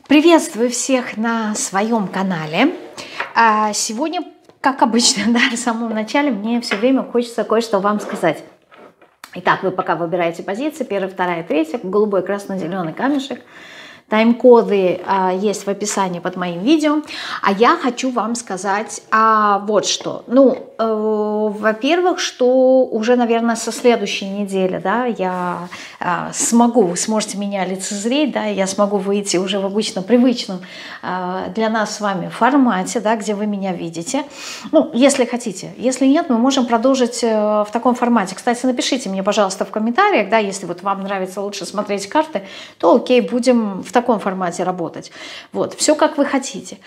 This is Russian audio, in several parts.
Приветствую всех на своем канале. Сегодня, как обычно, да, в самом начале мне все время хочется кое-что вам сказать. Итак, вы пока выбираете позиции, первая, вторая, третья, голубой, красный, зеленый камешек. Тайм-коды есть в описании под моим видео. А я хочу вам сказать вот что. Во-первых, что уже, наверное, со следующей недели, да, я вы сможете меня лицезреть, да, я смогу выйти уже в обычно привычном для нас с вами формате, да, где вы меня видите. Ну, если хотите. Если нет, мы можем продолжить в таком формате. Кстати, напишите мне, пожалуйста, в комментариях, да, если вот вам нравится лучше смотреть карты, то окей, будем в таком формате работать. Вот, все как вы хотите.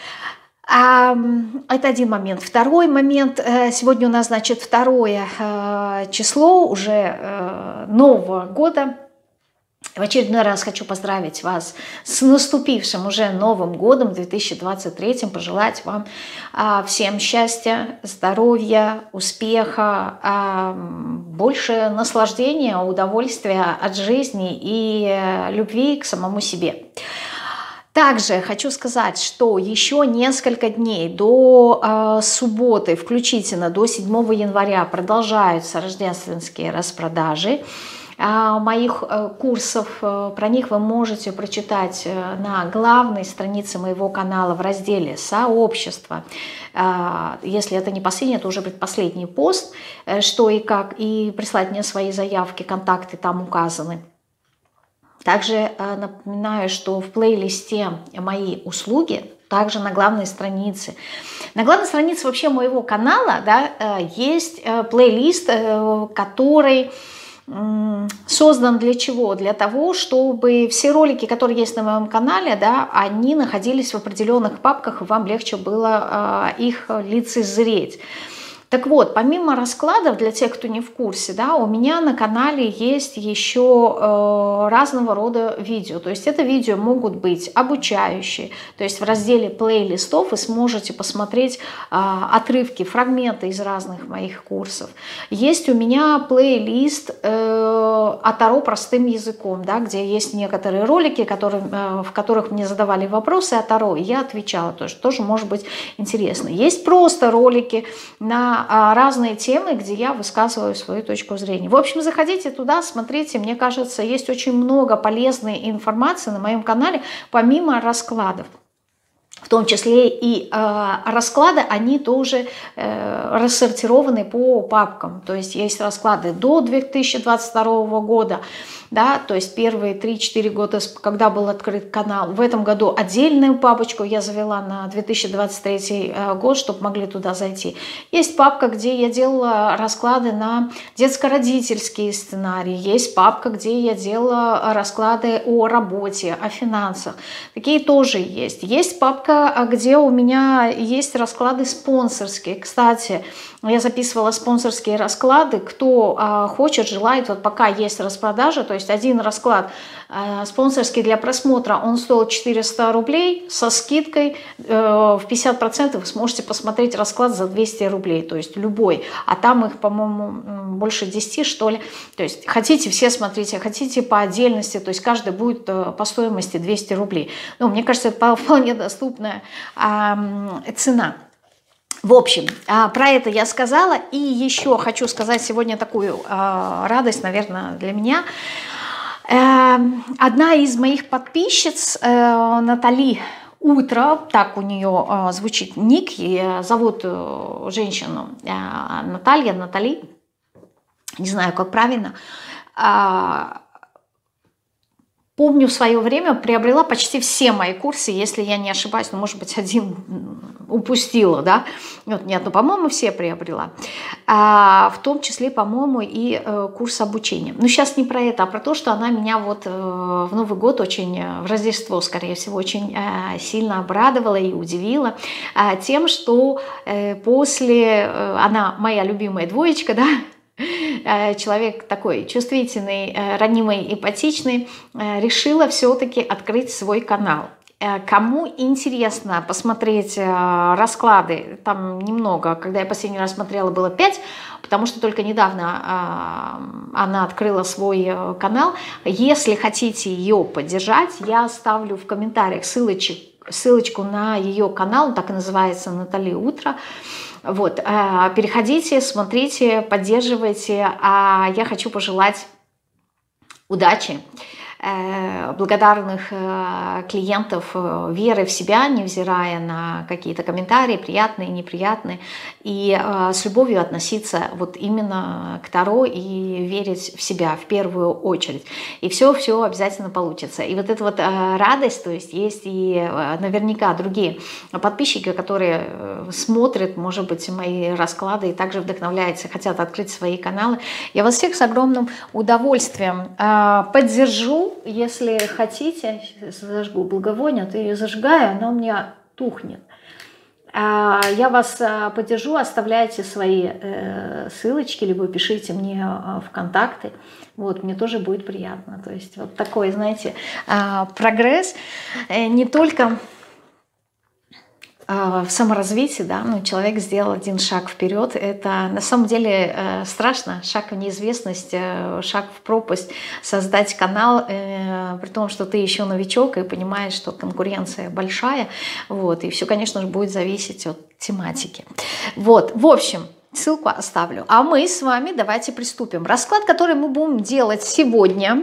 Это один момент. Второй момент. Сегодня у нас, значит, 2 число уже Нового года. В очередной раз хочу поздравить вас с наступившим уже Новым годом 2023, пожелать вам всем счастья, здоровья, успеха, больше наслаждения, удовольствия от жизни и любви к самому себе. Также хочу сказать, что еще несколько дней до субботы, включительно до 7 января, продолжаются рождественские распродажи моих курсов. Про них вы можете прочитать на главной странице моего канала в разделе «Сообщество». Если это не последний, то уже предпоследний пост, что и как, и прислать мне свои заявки, контакты там указаны. Также напоминаю, что в плейлисте «Мои услуги», также на главной странице. На главной странице вообще моего канала, да, есть плейлист, который создан для чего? Для того, чтобы все ролики, которые есть на моем канале, да, они находились в определенных папках, и вам легче было их лицезреть. Так вот, помимо раскладов, для тех, кто не в курсе, да, у меня на канале есть еще разного рода видео. То есть это видео могут быть обучающие. То есть в разделе плейлистов вы сможете посмотреть отрывки, фрагменты из разных моих курсов. Есть у меня плейлист о Таро простым языком, да, где есть некоторые ролики, в которых мне задавали вопросы о Таро, и я отвечала. Тоже может быть интересно. Есть просто ролики на разные темы, где я высказываю свою точку зрения. В общем, заходите туда, смотрите. Мне кажется, есть очень много полезной информации на моем канале, помимо раскладов. В том числе и расклады, они тоже рассортированы по папкам. То есть есть расклады до 2022 года, да, то есть первые 3-4 года, когда был открыт канал. В этом году отдельную папочку я завела на 2023 год, чтобы могли туда зайти. Есть папка, где я делала расклады на детско-родительские сценарии. Есть папка, где я делала расклады о работе, о финансах. Такие тоже есть. Есть папка, где у меня есть расклады спонсорские. Кстати, я записывала спонсорские расклады. Кто хочет, желает, вот пока есть распродажа, то есть один расклад спонсорский для просмотра, он стоил 400 рублей, со скидкой в 50% вы сможете посмотреть расклад за 200 рублей, то есть любой. А там их, по-моему, больше 10, что ли. То есть хотите, все смотрите, хотите по отдельности, то есть каждый будет по стоимости 200 рублей. Ну, мне кажется, это вполне доступная цена. В общем, про это я сказала. И еще хочу сказать сегодня такую радость, наверное, для меня. Одна из моих подписчиц, Натали Утро, так у нее звучит ник, и зовут женщину Натали, не знаю, как правильно. Помню, в свое время приобрела почти все мои курсы, если я не ошибаюсь, ну, может быть, один упустила, да, вот, нет, ну, по-моему, все приобрела, в том числе, по-моему, и курс обучения. Но сейчас не про это, а про то, что она меня вот в Новый год очень, в Рождество, скорее всего, очень сильно обрадовала и удивила тем, что она моя любимая двоечка, да, человек такой чувствительный, ранимый, эмпатичный, решила все-таки открыть свой канал. Кому интересно посмотреть расклады, там немного, когда я последний раз смотрела, было 5, потому что только недавно она открыла свой канал. Если хотите ее поддержать, я оставлю в комментариях ссылочку на ее канал, так и называется, Натали Утро. Вот, переходите, смотрите, поддерживайте, а я хочу пожелать удачи, благодарных клиентов, веры в себя, невзирая на какие-то комментарии, приятные, неприятные, и с любовью относиться вот именно к Таро и верить в себя в первую очередь. И все обязательно получится. И вот эта вот радость, то есть и наверняка другие подписчики, которые смотрят, может быть, мои расклады и также вдохновляются, хотят открыть свои каналы. Я вас всех с огромным удовольствием поддержу. Если хотите, зажгу благовоние, то ее зажигаю, она у меня тухнет. Я вас поддержу, оставляйте свои ссылочки, либо пишите мне в контакты. Вот, мне тоже будет приятно. То есть вот такой, знаете, прогресс не только в саморазвитии, да, ну, человек сделал один шаг вперед. Это на самом деле страшно, шаг в неизвестность, шаг в пропасть, создать канал, при том, что ты еще новичок и понимаешь, что конкуренция большая, вот, и все, конечно же, будет зависеть от тематики. Вот, в общем, ссылку оставлю. А мы с вами давайте приступим. Расклад, который мы будем делать сегодня,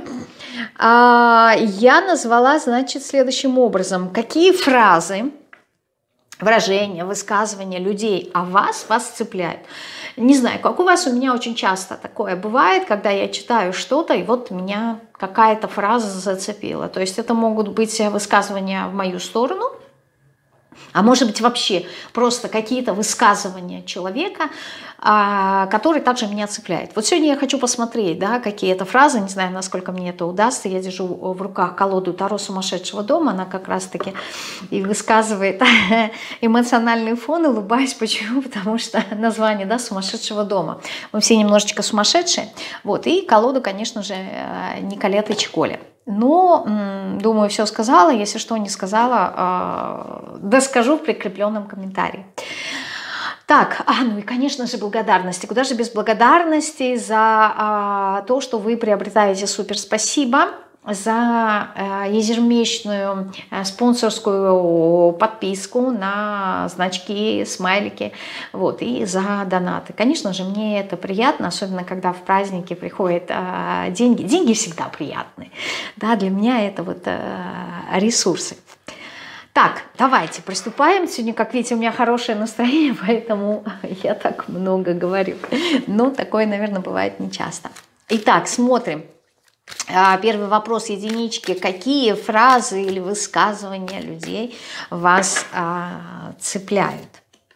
я назвала, значит, следующим образом. Какие фразы, выражения, высказывания людей о вас цепляют. Не знаю, как у вас, у меня очень часто такое бывает, когда я читаю что-то, и вот меня какая-то фраза зацепила. То есть это могут быть высказывания в мою сторону, а может быть вообще просто какие-то высказывания человека, который также меня цепляет. Вот сегодня я хочу посмотреть, да, какие это фразы, не знаю, насколько мне это удастся. Я держу в руках колоду Таро сумасшедшего дома, она как раз-таки и высказывает эмоциональный фон, улыбаюсь. Почему? Потому что название, да, сумасшедшего дома. Мы все немножечко сумасшедшие. Вот, и колоду, конечно же, Николета Чиколи. Но, думаю, все сказала. Если что не сказала, доскажу в прикрепленном комментарии. Так, ну и, конечно же, благодарности. Куда же без благодарности за то, что вы приобретаете супер спасибо, за ежемесячную спонсорскую подписку на значки, смайлики, вот, и за донаты. Конечно же, мне это приятно, особенно когда в праздники приходят деньги. Деньги всегда приятны. Да, для меня это вот ресурсы. Так, давайте приступаем. Сегодня, как видите, у меня хорошее настроение, поэтому я так много говорю. Но такое, наверное, бывает нечасто. Итак, смотрим. Первый вопрос единички. Какие фразы или высказывания людей вас цепляют?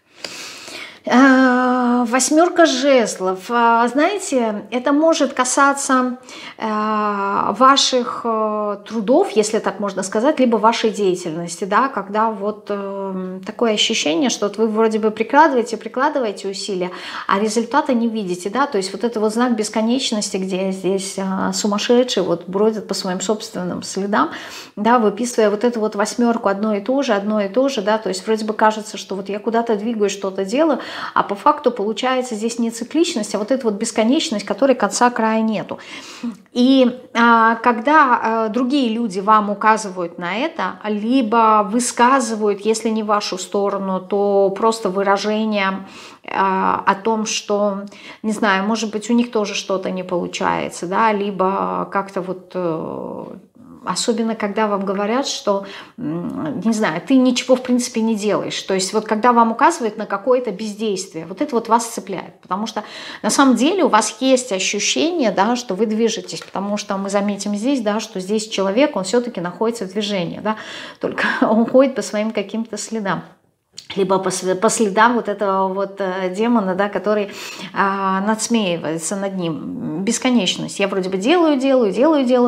Восьмерка жезлов. Знаете, это может касаться ваших трудов, если так можно сказать, либо вашей деятельности, да, когда вот такое ощущение, что вот вы вроде бы прикладываете усилия, а результата не видите, да, то есть вот это вот знак бесконечности, где здесь сумасшедшие вот бродят по своим собственным следам, да, выписывая вот эту вот восьмерку одно и то же, да, то есть вроде бы кажется, что вот я куда-то двигаюсь, что-то делаю, а по факту получается здесь не цикличность, а вот эта вот бесконечность, которой конца края нету. И когда другие люди вам указывают на это, либо высказывают, если не в вашу сторону, то просто выражение о том, что, не знаю, может быть, у них тоже что-то не получается, да, либо как-то вот... Особенно, когда вам говорят, что, не знаю, ты ничего, в принципе, не делаешь. То есть вот когда вам указывают на какое-то бездействие, вот это вот вас цепляет. Потому что на самом деле у вас есть ощущение, да, что вы движетесь. Потому что мы заметим здесь, да, что здесь человек, он все-таки находится в движении. Да, только он ходит по своим каким-то следам. Либо по следам вот этого вот демона, да, который надсмеивается над ним. Бесконечность. Я вроде бы делаю,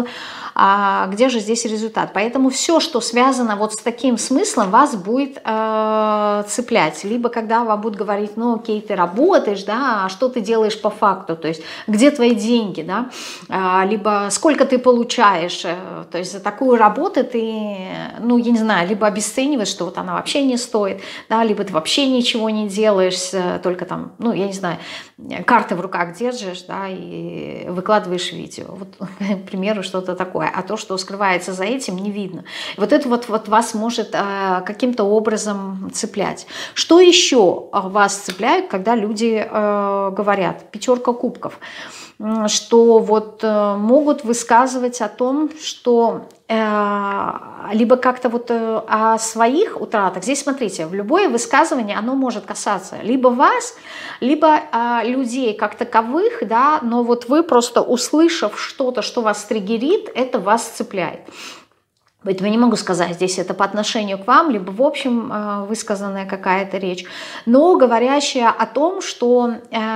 а где же здесь результат? Поэтому все, что связано вот с таким смыслом, вас будет цеплять. Либо когда вам будут говорить, ну окей, ты работаешь, да, а что ты делаешь по факту, то есть где твои деньги, да, либо сколько ты получаешь, то есть за такую работу ты, ну я не знаю, либо обесцениваешь, что вот она вообще не стоит, да, либо ты вообще ничего не делаешь, только там, ну я не знаю, карты в руках держишь, да, и выкладываешь видео. Вот, к примеру, что-то такое. А то, что скрывается за этим, не видно. Вот это вот вас может каким-то образом цеплять. Что еще вас цепляет, когда люди говорят? 5 кубков. Что вот могут высказывать о том, что либо как-то вот о своих утратах. Здесь, смотрите, в любое высказывание оно может касаться либо вас, либо людей как таковых, да, но вот вы просто, услышав что-то, что вас триггерит, это вас цепляет. Поэтому я не могу сказать, здесь это по отношению к вам, либо в общем высказанная какая-то речь, но говорящая о том, что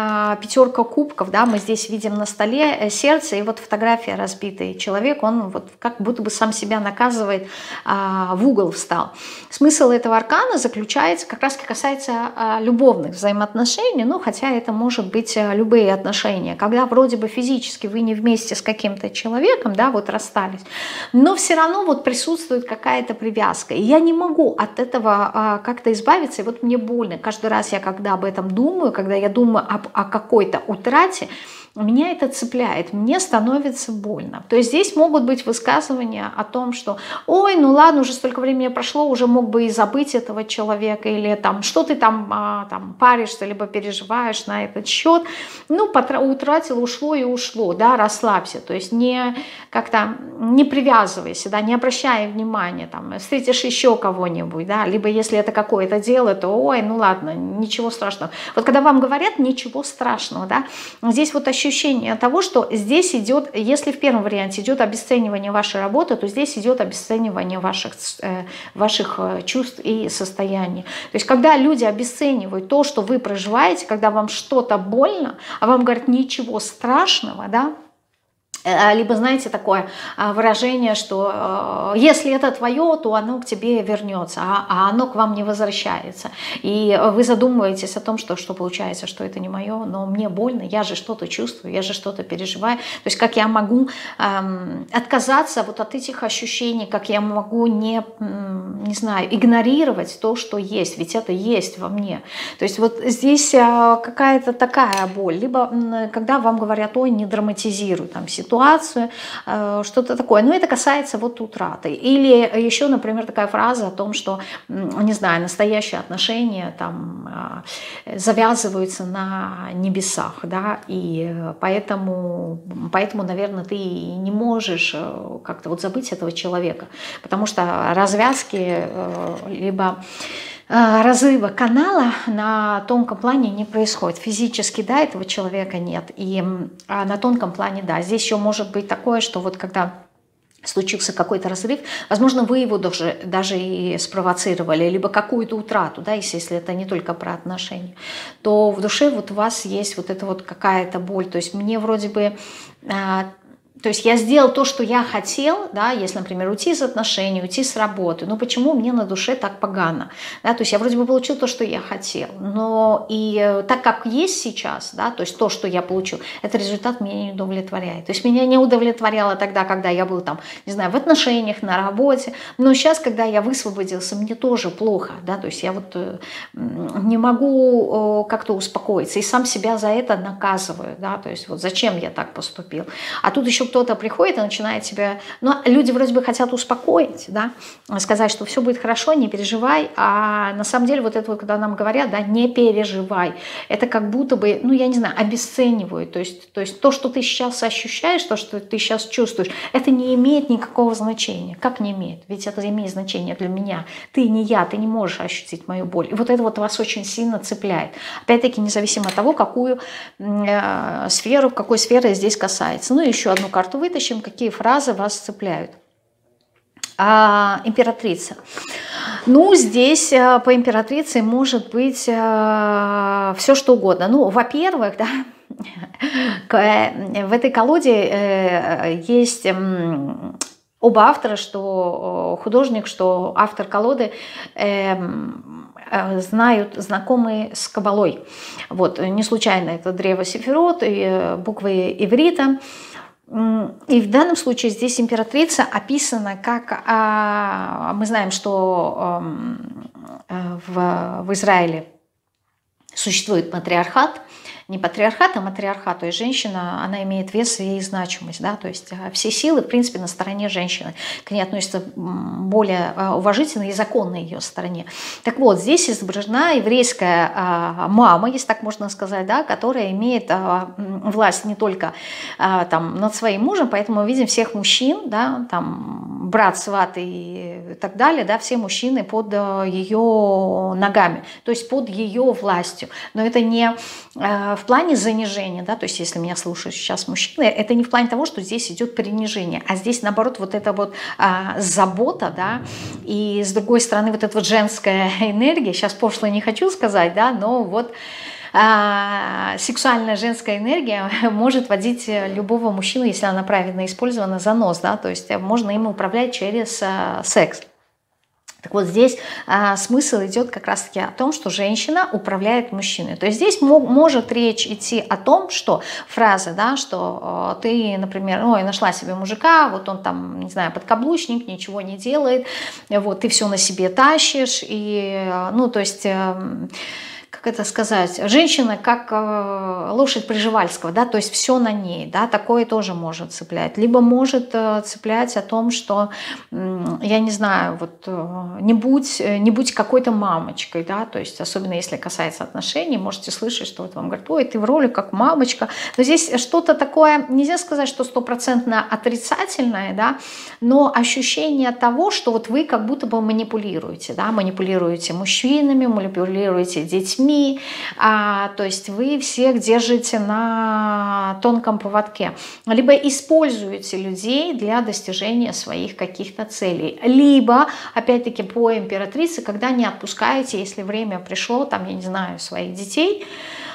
5 кубков, да, мы здесь видим на столе сердце, и вот фотография разбитый человек, он вот как будто бы сам себя наказывает, в угол встал. Смысл этого аркана заключается, как раз касается любовных взаимоотношений, ну, хотя это может быть любые отношения, когда вроде бы физически вы не вместе с каким-то человеком, да, вот расстались, но все равно вот присутствует какая-то привязка. И я не могу от этого как-то избавиться. И вот мне больно. Каждый раз я, когда об этом думаю, когда я думаю о какой-то утрате, меня это цепляет, мне становится больно. То есть здесь могут быть высказывания о том, что ой, ну ладно, уже столько времени прошло, уже мог бы и забыть этого человека, или там, что ты там паришься, либо переживаешь на этот счет. Ну, утратил, ушло и ушло, да, расслабься. То есть не как-то не привязывайся, да, не обращай внимания, там, встретишь еще кого-нибудь, да, либо если это какое-то дело, то ой, ну ладно, ничего страшного. Вот когда вам говорят ничего страшного, да, здесь вот ощущение того, что здесь идет, если в первом варианте идет обесценивание вашей работы, то здесь идет обесценивание ваших чувств и состояний. То есть когда люди обесценивают то, что вы проживаете, когда вам что-то больно, а вам говорят ничего страшного, да, либо, знаете, такое выражение, что если это твое, то оно к тебе вернется, а оно к вам не возвращается. И вы задумываетесь о том, что получается, что это не мое, но мне больно, я же что-то чувствую, я же что-то переживаю. То есть как я могу отказаться вот от этих ощущений, как я могу не знаю, игнорировать то, что есть, ведь это есть во мне. То есть вот здесь какая-то такая боль. Либо когда вам говорят, ой, не драматизируй там ситуацию, что-то такое. Но это касается вот утраты. Или еще, например, такая фраза о том, что, не знаю, настоящие отношения там завязываются на небесах, да, и поэтому, наверное, ты не можешь как-то вот забыть этого человека, потому что развязки либо разрыва канала на тонком плане не происходит. Физически, да, этого человека нет. И на тонком плане, да. Здесь еще может быть такое, что вот когда случился какой-то разрыв, возможно, вы его даже и спровоцировали, либо какую-то утрату, да, если это не только про отношения, то в душе вот у вас есть вот эта вот какая-то боль. То есть мне вроде бы... То есть я сделал то, что я хотел, да, если, например, уйти из отношений, уйти с работы, но почему мне на душе так погано? Да, то есть я вроде бы получил то, что я хотел, но и так как есть сейчас, да, то есть то, что я получил, этот результат меня не удовлетворяет. То есть меня не удовлетворяло тогда, когда я был там, не знаю, в отношениях, на работе, но сейчас, когда я высвободился, мне тоже плохо, да, то есть я вот не могу как-то успокоиться и сам себя за это наказываю, да, то есть вот зачем я так поступил. А тут еще кто-то приходит и начинает себя... Ну, люди вроде бы хотят успокоить, да, сказать, что все будет хорошо, не переживай, а на самом деле вот это вот, когда нам говорят, да, не переживай, это как будто бы, ну, я не знаю, обесценивают, то есть то, что ты сейчас ощущаешь, то, что ты сейчас чувствуешь, это не имеет никакого значения. Как не имеет? Ведь это имеет значение для меня. Ты не я, ты не можешь ощутить мою боль. И вот это вот вас очень сильно цепляет. Опять-таки, независимо от того, какую сферу, какой сферы здесь касается. Ну, еще одну карту вытащим, какие фразы вас цепляют. Императрица. Ну, здесь по императрице может быть все что угодно. Ну, во-первых, да, в этой колоде есть оба автора, что художник, что автор колоды, знакомы с Кабалой. Вот, не случайно это древо Сефирот, и буквы иврита. И в данном случае здесь императрица описана как, мы знаем, что в Израиле существует матриархат, не патриархат, а матриархат, то есть женщина, она имеет вес и значимость, да, то есть все силы, в принципе, на стороне женщины, к ней относятся более уважительно и законно на ее стороне. Так вот, здесь изображена еврейская мама, если так можно сказать, да, которая имеет власть не только там, над своим мужем, поэтому мы видим всех мужчин, да, там, брат, сват и так далее, да, все мужчины под ее ногами, то есть под ее властью. Но это не в плане занижения, да, то есть если меня слушают сейчас мужчины, это не в плане того, что здесь идет принижение, а здесь наоборот вот эта вот забота, да, и с другой стороны вот эта вот женская энергия, сейчас пошло не хочу сказать, да, но вот сексуальная женская энергия может водить любого мужчину, если она правильно использована, за нос, да, то есть можно им управлять через секс. Так вот здесь смысл идет как раз-таки о том, что женщина управляет мужчиной. То есть здесь может речь идти о том, что фраза, да, что ты, например, ой, нашла себе мужика, вот он там, не знаю, подкаблучник, ничего не делает, вот ты все на себе тащишь, и, ну, то есть... как это сказать, женщина как лошадь Пржевальского, да, то есть все на ней, да, такое тоже может цеплять. Либо может цеплять о том, что, я не знаю, вот не будь какой-то мамочкой, да, то есть особенно если касается отношений, можете слышать, что вот вам говорят, ой, ты в роли как мамочка, но здесь что-то такое, нельзя сказать, что стопроцентно отрицательное, да, но ощущение того, что вот вы как будто бы манипулируете, да, манипулируете мужчинами, манипулируете детьми, то есть вы всех держите на тонком поводке, либо используете людей для достижения своих каких-то целей, либо, опять-таки, по императрице, когда не отпускаете, если время пришло, там, я не знаю, своих детей,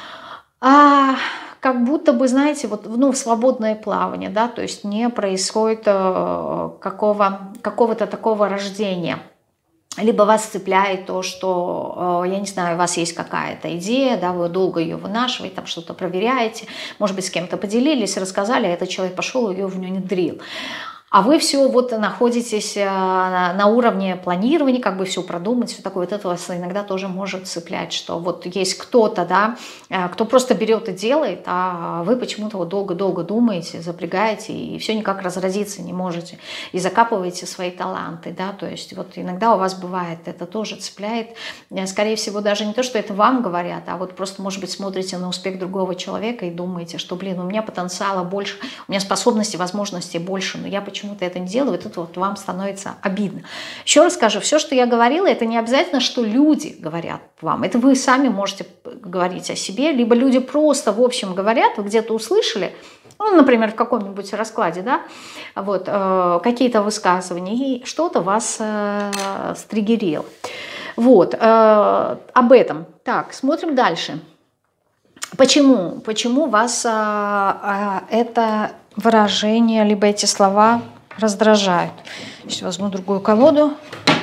как будто бы, знаете, вот, ну, в свободное плавание, да, то есть не происходит какого-то такого рождения. Либо вас цепляет то, что, я не знаю, у вас есть какая-то идея, да, вы долго ее вынашиваете, там что-то проверяете, может быть, с кем-то поделились, рассказали, а этот человек пошел и ее внедрил. А вы все вот находитесь на уровне планирования, как бы все продумать, все такое. Вот это вас иногда тоже может цеплять, что вот есть кто-то, да, кто просто берет и делает, а вы почему-то вот долго-долго думаете, запрягаете и все никак разразиться не можете. И закапываете свои таланты, да, то есть вот иногда у вас бывает, это тоже цепляет. Скорее всего, даже не то, что это вам говорят, а вот просто, может быть, смотрите на успех другого человека и думаете, что, блин, у меня потенциала больше, у меня способностей, возможностей больше, но я почему-то это не делаю, вот это вот вам становится обидно. Еще раз скажу, все, что я говорила, это не обязательно, что люди говорят вам. Это вы сами можете говорить о себе, либо люди просто в общем говорят, вы где-то услышали, ну, например, в каком-нибудь раскладе, да, вот, какие-то высказывания, и что-то вас стригерило. Вот, об этом. Так, смотрим дальше. Почему вас это выражение, либо эти слова раздражают? Сейчас возьму другую колоду.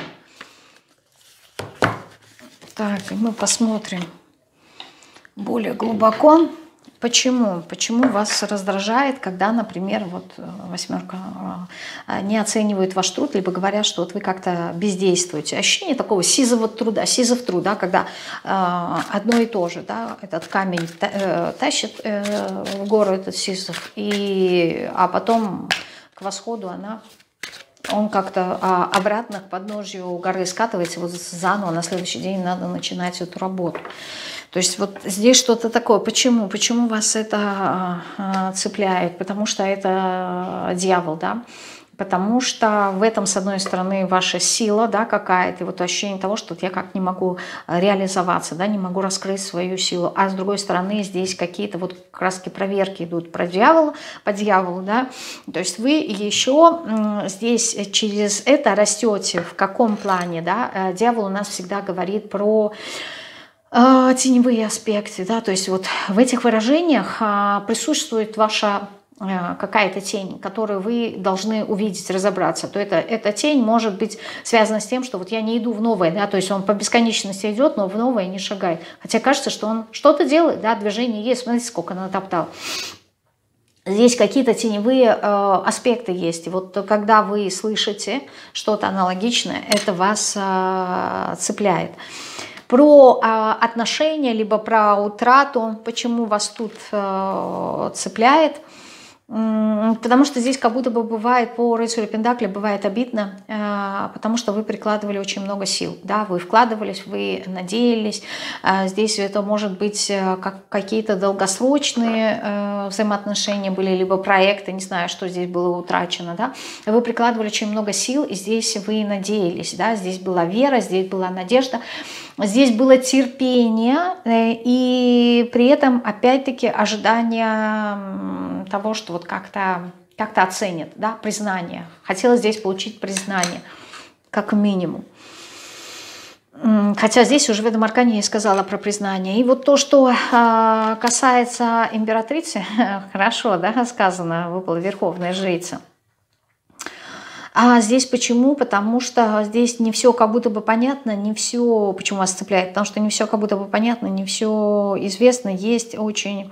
Так, и мы посмотрим более глубоко. Почему вас раздражает, когда, например, вот восьмерка не оценивает ваш труд, либо говорят, что вот вы как-то бездействуете. Ощущение такого сизов труд, да, когда одно и то же, да, этот камень тащит в гору этот сизов, а потом к восходу он как-то обратно к подножию горы скатывается, вот заново на следующий день надо начинать эту работу. То есть вот здесь что-то такое. Почему? Почему вас это цепляет? Потому что это дьявол, да? Потому что в этом, с одной стороны, ваша сила, да, какая-то, вот ощущение того, что вот я как не могу реализоваться, да, не могу раскрыть свою силу. А с другой стороны, здесь какие-то вот как раз проверки идут по дьяволу, да. То есть вы еще здесь через это растете. В каком плане, да? Дьявол у нас всегда говорит про теневые аспекты, да, то есть вот в этих выражениях присутствует ваша какая-то тень, которую вы должны увидеть, разобраться, то эта тень может быть связана с тем, что вот я не иду в новое, да, то есть он по бесконечности идет, но в новое не шагает. Хотя кажется, что он что-то делает, да, движение есть, смотрите, сколько натоптал. Здесь какие-то теневые аспекты есть. И вот когда вы слышите что-то аналогичное, это вас цепляет. Про отношения, либо про утрату, почему вас тут цепляет. Потому что здесь как будто бы бывает по рыцарю Пентаклей, бывает обидно, потому что вы прикладывали очень много сил, да, вы вкладывались, вы надеялись, здесь это может быть какие-то долгосрочные взаимоотношения были, либо проекты, не знаю, что здесь было утрачено, да, вы прикладывали очень много сил, и здесь вы надеялись, да, здесь была вера, здесь была надежда, здесь было терпение, и при этом, опять-таки, ожидание того, что вот как-то оценят, да, признание. Хотелось здесь получить признание, как минимум. Хотя здесь уже в этом аркане я сказала про признание. И вот то, что касается императрицы, хорошо, да, сказано, выпала Верховная Жрица. А здесь почему? Потому что здесь не все как будто бы понятно, не все, почему вас цепляет, потому что не все как будто бы понятно, не все известно, есть очень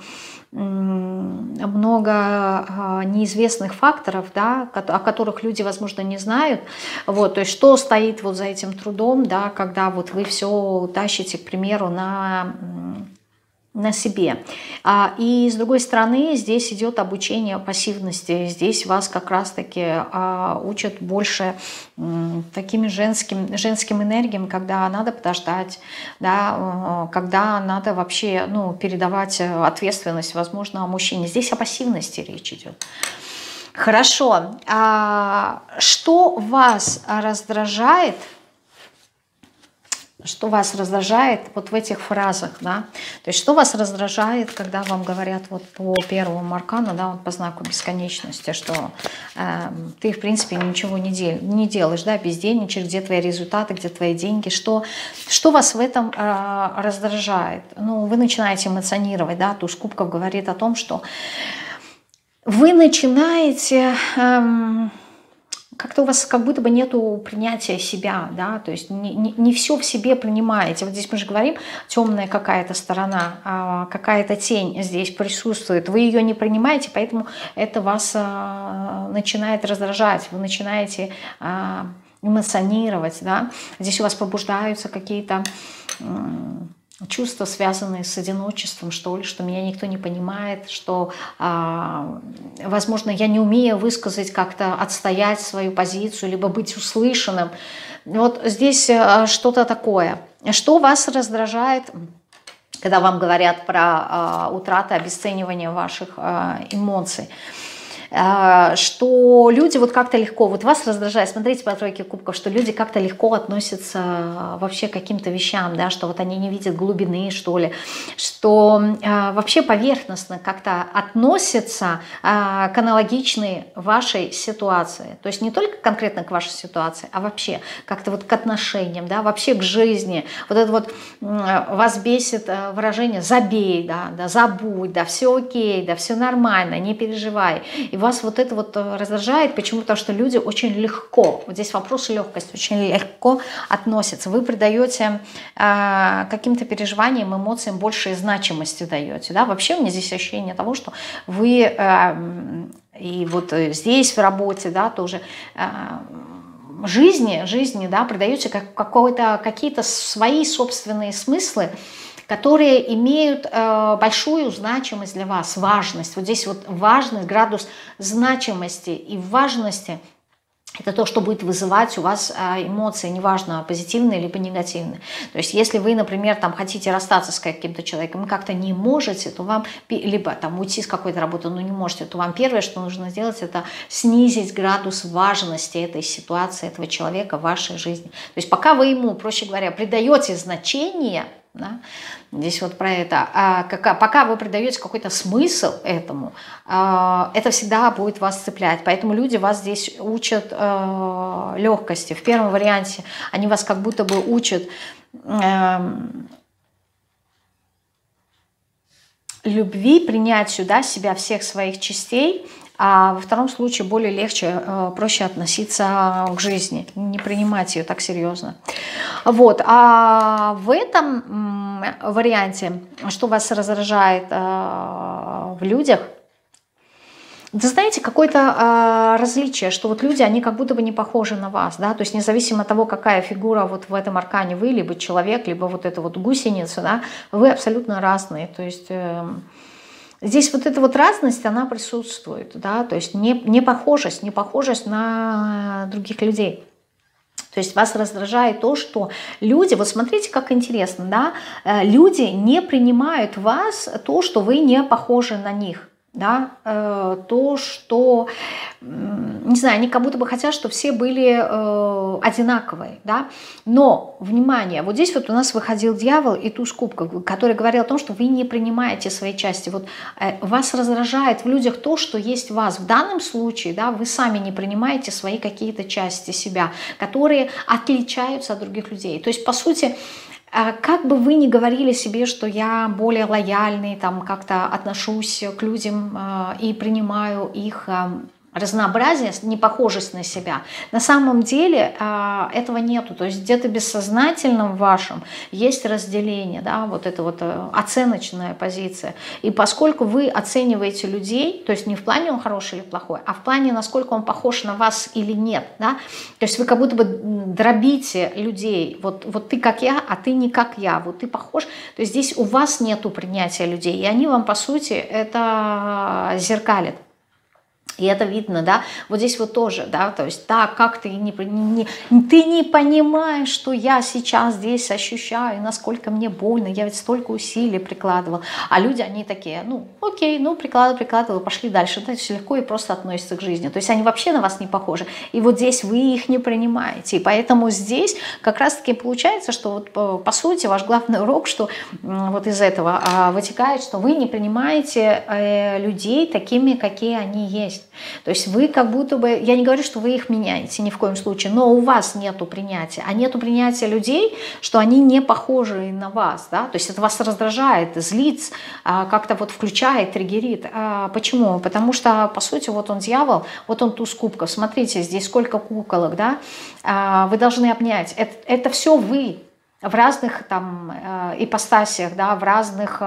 много неизвестных факторов, да, о которых люди, возможно, не знают. Вот, то есть что стоит вот за этим трудом, да, когда вот вы все тащите, к примеру, на себе. И с другой стороны, здесь идет обучение пассивности. Здесь вас как раз-таки учат больше такими женским энергиям, когда надо подождать, да, когда надо вообще, ну, передавать ответственность, возможно, мужчине. Здесь о пассивности речь идет. Хорошо. Что вас раздражает? Что вас раздражает вот в этих фразах, да? То есть что вас раздражает, когда вам говорят вот по первому аркану, да, вот по знаку бесконечности, что ты, в принципе, ничего не делаешь, да, бездельничаешь, где твои результаты, где твои деньги, что вас в этом раздражает? Ну, вы начинаете эмоционировать, да, туз кубков говорит о том, что вы начинаете... как-то у вас как будто бы нету принятия себя, да, то есть не все в себе принимаете. Вот здесь мы же говорим, темная какая-то сторона, какая-то тень здесь присутствует, вы ее не принимаете, поэтому это вас начинает раздражать, вы начинаете эмоционировать, да, здесь у вас пробуждаются какие-то чувства, связанные с одиночеством, что ли, что меня никто не понимает, что, возможно, я не умею высказать, как-то отстоять свою позицию, либо быть услышанным. Вот здесь что-то такое. Что вас раздражает, когда вам говорят про утрату, обесценивание ваших эмоций? Что люди вот как-то легко, вот вас раздражает, смотрите по тройке кубков, что люди как-то легко относятся вообще к каким-то вещам, да, что вот они не видят глубины, что ли, что вообще поверхностно как-то относятся к аналогичной вашей ситуации, то есть не только конкретно к вашей ситуации, а вообще как-то вот к отношениям, да, вообще к жизни. Вот это вот вас бесит выражение «забей», да, «забудь», да, «все окей», да, «все нормально», «не переживай». И вас вот это вот раздражает. Почему? Потому что люди очень легко, вот здесь вопрос легкости, очень легко относятся. Вы придаете каким-то переживаниям, эмоциям большей значимости даете. Да? Вообще у меня здесь ощущение того, что вы и вот здесь в работе, да, тоже жизни, да, придаете какие-то свои собственные смыслы, которые имеют большую значимость для вас, важность. Вот здесь вот важность, градус значимости и важности – это то, что будет вызывать у вас эмоции, неважно, позитивные либо негативные. То есть если вы, например, там, хотите расстаться с каким-то человеком и как-то не можете, то вам, либо там, уйти с какой-то работы, но не можете, то вам первое, что нужно сделать, это снизить градус важности этой ситуации, этого человека в вашей жизни. То есть пока вы ему, проще говоря, придаете значение, да, здесь вот про это. Пока вы придаете какой-то смысл этому, это всегда будет вас цеплять. Поэтому люди вас здесь учат легкости. В первом варианте они вас как будто бы учат любви, принятию, да, себя, всех своих частей, а во втором случае более легче, проще относиться к жизни, не принимать ее так серьезно. Вот. А в этом варианте, что вас раздражает в людях, вы знаете, какое-то различие, что вот люди, они как будто бы не похожи на вас, да, то есть независимо от того, какая фигура вот в этом аркане вы, либо человек, либо вот эта вот гусеница, да, вы абсолютно разные, то есть здесь вот эта вот разность, она присутствует, да, то есть не похожесть на других людей. То есть вас раздражает то, что люди, вот смотрите, как интересно, да, люди не принимают вас, то, что вы не похожи на них. Да, то, что, не знаю, они как будто бы хотят, чтобы все были одинаковые, да, но, внимание, вот здесь вот у нас выходил дьявол и туз кубков, который говорил о том, что вы не принимаете свои части, вот вас раздражает в людях то, что есть в вас, в данном случае, да, вы сами не принимаете свои какие-то части себя, которые отличаются от других людей, то есть, по сути, как бы вы ни говорили себе, что я более лояльный, там как-то отношусь к людям и принимаю их разнообразие, непохожесть на себя, на самом деле этого нету. То есть где-то бессознательном вашем есть разделение, да, вот это вот оценочная позиция. И поскольку вы оцениваете людей, то есть не в плане он хороший или плохой, а в плане насколько он похож на вас или нет, да, то есть вы как будто бы дробите людей, вот ты как я, а ты не как я, вот ты похож, то есть здесь у вас нету принятия людей, и они вам по сути это зеркалят. И это видно, да, вот здесь вот тоже, да, то есть, да, как ты не понимаешь, что я сейчас здесь ощущаю, насколько мне больно, я ведь столько усилий прикладывал, а люди, они такие, ну, окей, ну, прикладывал, пошли дальше, да, все легко и просто относятся к жизни, то есть они вообще на вас не похожи, и вот здесь вы их не принимаете, и поэтому здесь как раз-таки получается, что вот по сути ваш главный урок, что вот из этого вытекает, что вы не принимаете людей такими, какие они есть. То есть вы как будто бы, я не говорю, что вы их меняете ни в коем случае, но у вас нету принятия, а нету принятия людей, что они не похожи на вас, да, то есть это вас раздражает, злит, как-то вот включает, триггерит. Почему? Потому что, по сути, вот он дьявол, вот он туз кубков, смотрите, здесь сколько куколок, да, вы должны обнять, это все вы в разных там ипостасиях, да, в разных,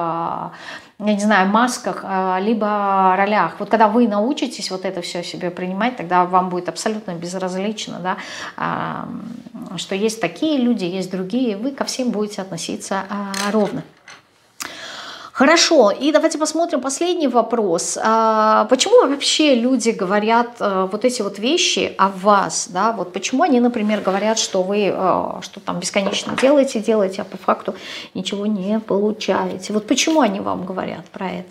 я не знаю, масках, либо ролях. Вот когда вы научитесь вот это все себе принимать, тогда вам будет абсолютно безразлично, да, что есть такие люди, есть другие, вы ко всем будете относиться ровно. Хорошо, и давайте посмотрим последний вопрос. Почему вообще люди говорят вот эти вот вещи о вас, да, вот почему они, например, говорят, что вы что там бесконечно делаете, а по факту ничего не получаете. Вот почему они вам говорят про это?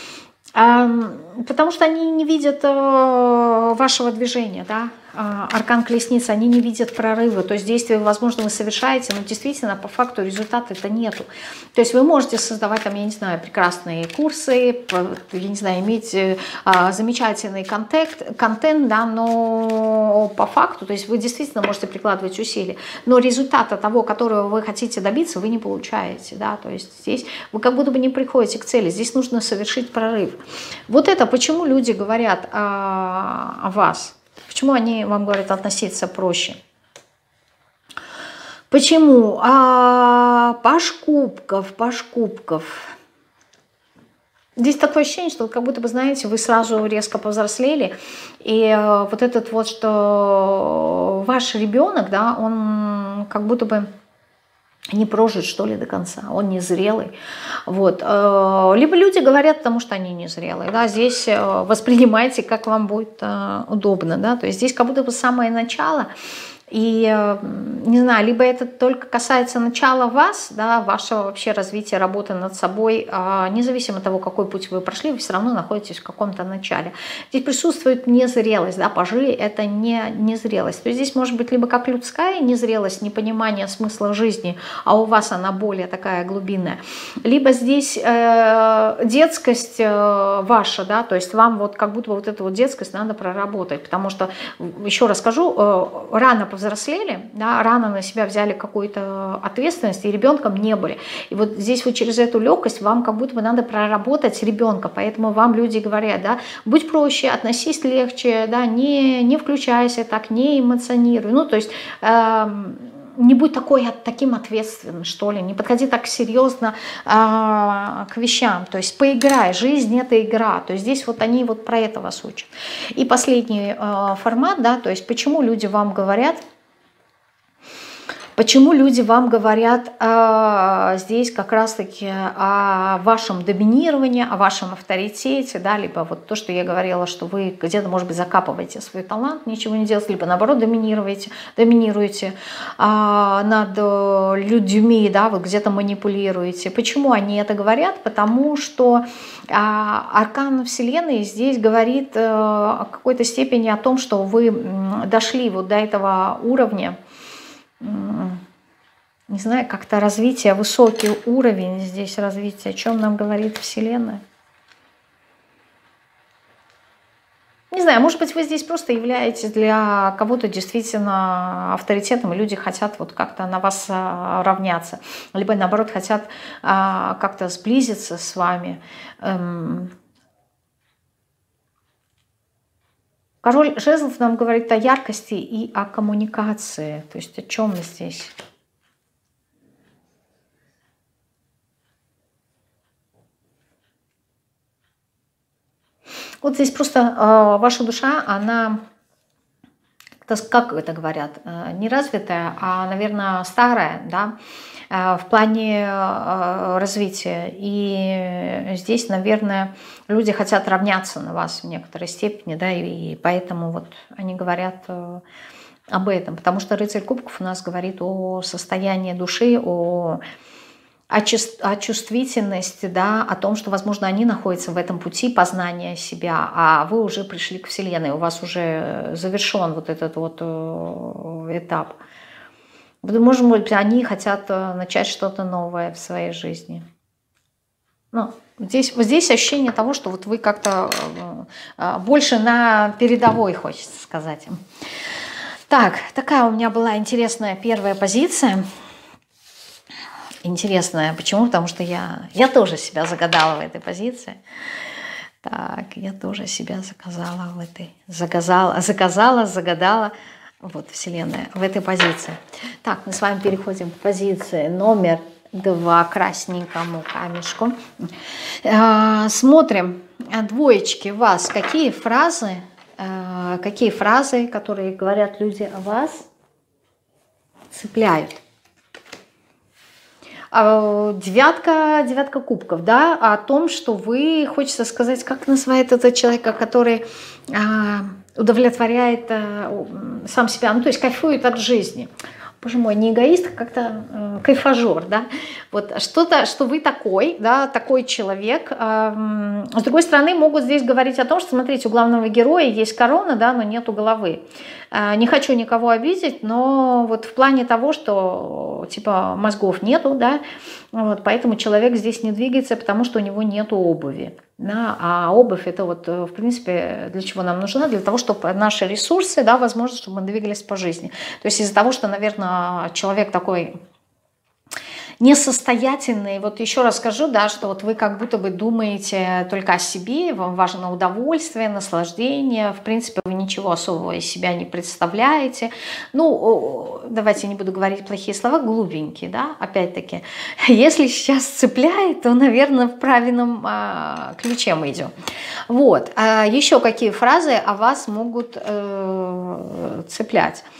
Потому что они не видят вашего движения, да, аркан колесницы, они не видят прорыва, то есть действия, возможно, вы совершаете, но действительно по факту результата это нету. То есть вы можете создавать там, я не знаю, прекрасные курсы, я не знаю, иметь замечательный контент, да, но по факту, то есть вы действительно можете прикладывать усилия, но результата того, которого вы хотите добиться, вы не получаете, да, то есть здесь вы как будто бы не приходите к цели, здесь нужно совершить прорыв. Вот это почему люди говорят о вас. Почему они вам говорят относиться проще? Почему? Паж кубков. Здесь такое ощущение, что как будто бы, знаете, вы сразу резко повзрослели, и вот этот вот, что ваш ребенок, да, он как будто бы не прожит, что ли, до конца, он незрелый. Вот. Либо люди говорят, потому что они незрелые. Да? Здесь воспринимайте, как вам будет удобно. Да? То есть здесь как будто бы самое начало. И, не знаю, либо это только касается начала вас, да, вашего вообще развития, работы над собой, независимо от того, какой путь вы прошли, вы все равно находитесь в каком-то начале. Здесь присутствует незрелость, да, пажи – это не незрелость. То есть здесь может быть либо как людская незрелость, непонимание смысла жизни, а у вас она более такая глубинная, либо здесь детскость ваша, да, то есть вам вот как будто вот эту вот детскость надо проработать, потому что, еще раз скажу, рано повзрослели, да, рано на себя взяли какую-то ответственность и ребенком не были. И вот здесь вот через эту легкость вам как будто бы надо проработать ребенка, поэтому вам люди говорят, да, будь проще, относись легче, да, не включайся так, не эмоционируй. Ну, то есть не будь таким ответственным, что ли, не подходи так серьезно к вещам, то есть поиграй, жизнь это игра, то есть здесь вот они вот про это вас учат. И последний формат, да, то есть почему люди вам говорят, здесь как раз-таки о вашем доминировании, о вашем авторитете, да, либо вот то, что я говорила, что вы где-то, может быть, закапываете свой талант, ничего не делаете, либо наоборот доминируете над людьми, да, вы где-то манипулируете. Почему они это говорят? Потому что аркан Вселенной здесь говорит в какой-то степени о том, что вы дошли вот до этого уровня, не знаю, как-то развитие, высокий уровень здесь развития. О чем нам говорит Вселенная? Не знаю, может быть, вы здесь просто являетесь для кого-то действительно авторитетом, и люди хотят вот как-то на вас равняться, либо наоборот хотят как-то сблизиться с вами. Король жезлов нам говорит о яркости и о коммуникации. То есть о чем здесь? Вот здесь просто ваша душа, она, как это говорят, не развитая, а, наверное, старая, да, в плане развития. И здесь, наверное, люди хотят равняться на вас в некоторой степени, да, и поэтому вот они говорят об этом. Потому что рыцарь кубков у нас говорит о состоянии души, о чувствительности, да, о том, что, возможно, они находятся в этом пути познания себя, а вы уже пришли к Вселенной, у вас уже завершен вот этот вот этап. Может быть, они хотят начать что-то новое в своей жизни. Ну, здесь ощущение того, что вот вы как-то больше на передовой, хочется сказать. Так, такая у меня была интересная первая позиция. Интересная. Почему? Потому что я тоже себя загадала в этой позиции. Так, я тоже себя загадала. Вот, Вселенная, в этой позиции. Так, мы с вами переходим к позиции номер 2, красненькому камешку. Смотрим, двоечки, вас. Какие фразы, которые говорят люди о вас, цепляют? Девятка кубков, да, о том, что вы, хочется сказать, как называет этот человека, который удовлетворяет сам себя, ну, то есть кайфует от жизни. Боже мой, не эгоист, а как-то кайфажер, да. Вот что-то, что вы такой, да, такой человек. С другой стороны, могут здесь говорить о том, что, смотрите, у главного героя есть корона, да, но нету головы. Не хочу никого обидеть, но вот в плане того, что типа мозгов нету, да, вот, поэтому человек здесь не двигается, потому что у него нету обуви. Да, а обувь это вот, в принципе, для чего нам нужна? Для того, чтобы наши ресурсы, да, возможно, чтобы мы двигались по жизни. То есть из-за того, что, наверное, человек такой несостоятельный. Вот еще раз скажу, да, что вот вы как будто бы думаете только о себе, вам важно удовольствие, наслаждение, в принципе, вы ничего особого из себя не представляете. Ну, давайте не буду говорить плохие слова, глупенький, да, опять-таки. Если сейчас цепляет, то, наверное, в правильном ключе мы идем. Вот. Еще какие фразы о вас могут цеплять?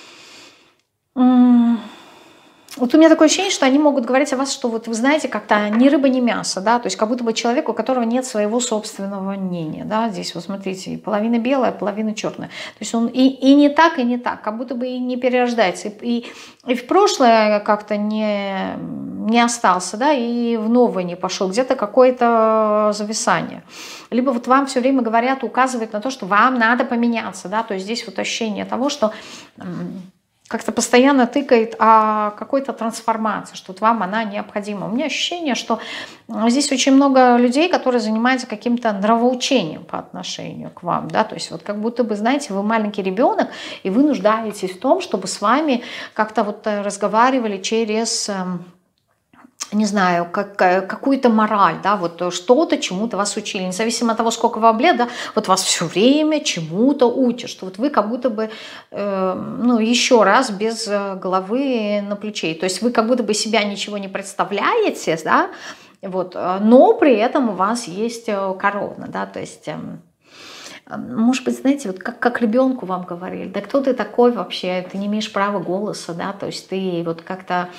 Вот у меня такое ощущение, что они могут говорить о вас, что вот вы знаете, как-то ни рыба, ни мясо, да, то есть как будто бы человек, у которого нет своего собственного мнения, да, здесь вот смотрите, половина белая, половина черная, то есть он и не так, как будто бы и не перерождается, и в прошлое как-то не остался, да, и в новое не пошел, где-то какое-то зависание. Либо вот вам все время говорят, указывают на то, что вам надо поменяться, да, то есть здесь вот ощущение того, что как-то постоянно тыкает о какой-то трансформации, что вот вам она необходима. У меня ощущение, что здесь очень много людей, которые занимаются каким-то нравоучением по отношению к вам, да, то есть вот как будто бы, знаете, вы маленький ребенок, и вы нуждаетесь в том, чтобы с вами как-то вот разговаривали через... не знаю, какую-то мораль, да, вот что-то, чему-то вас учили, независимо от того, сколько вам лет, да, вот вас все время чему-то учат, что вот вы как будто бы, ну, еще раз без головы на плече, то есть вы как будто бы себя ничего не представляете, да, вот, но при этом у вас есть корона, да, то есть... Может быть, знаете, вот как ребенку вам говорили, да кто ты такой вообще, ты не имеешь права голоса, да, то есть ты вот как-то...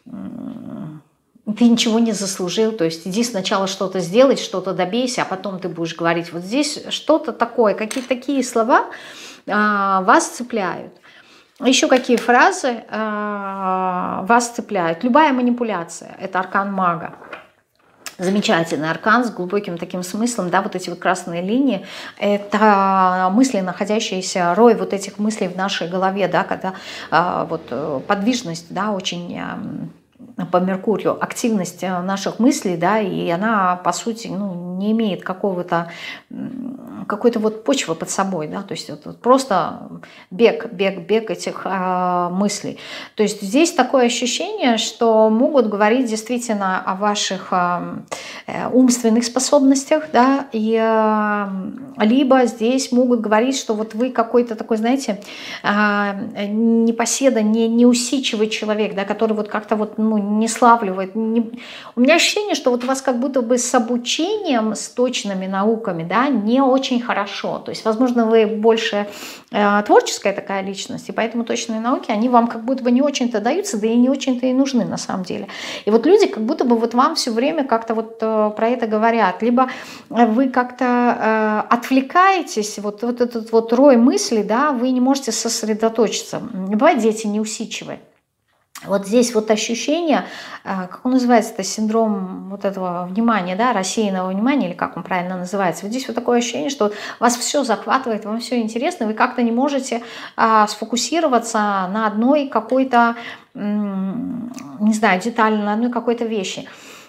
ты ничего не заслужил, то есть иди сначала что-то сделать, что-то добейся, а потом ты будешь говорить. Вот здесь что-то такое, какие-то такие слова вас цепляют. Еще какие фразы вас цепляют? Любая манипуляция – это аркан мага. Замечательный аркан с глубоким таким смыслом, да, вот эти вот красные линии, это мысли, находящиеся, рой вот этих мыслей в нашей голове, да, когда вот подвижность, да, очень... по Меркурию, активность наших мыслей, да, и она, по сути, ну, не имеет какой-то вот почвы под собой, да, то есть это просто бег этих мыслей. То есть здесь такое ощущение, что могут говорить действительно о ваших умственных способностях, да, и либо здесь могут говорить, что вот вы какой-то такой, знаете, непоседа, неусидчивый человек, да, который вот как-то вот, ну, не славливает. У меня ощущение, что вот у вас как будто бы с обучением, с точными науками, да, не очень хорошо. То есть, возможно, вы больше творческая такая личность, и поэтому точные науки, они вам как будто бы не очень-то даются, да и не очень-то и нужны на самом деле. И вот люди как будто бы вот вам все время как-то вот про это говорят. Либо вы как-то отвлекаетесь, вот этот вот рой мыслей, да, вы не можете сосредоточиться. Бывает, дети неусидчивые. Вот здесь вот ощущение, как он называется, это синдром вот этого внимания, да, рассеянного внимания, или как он правильно называется. Вот здесь вот такое ощущение, что вас все захватывает, вам все интересно, вы как-то не можете сфокусироваться на одной какой-то, не знаю, детали, на одной какой-то вещи.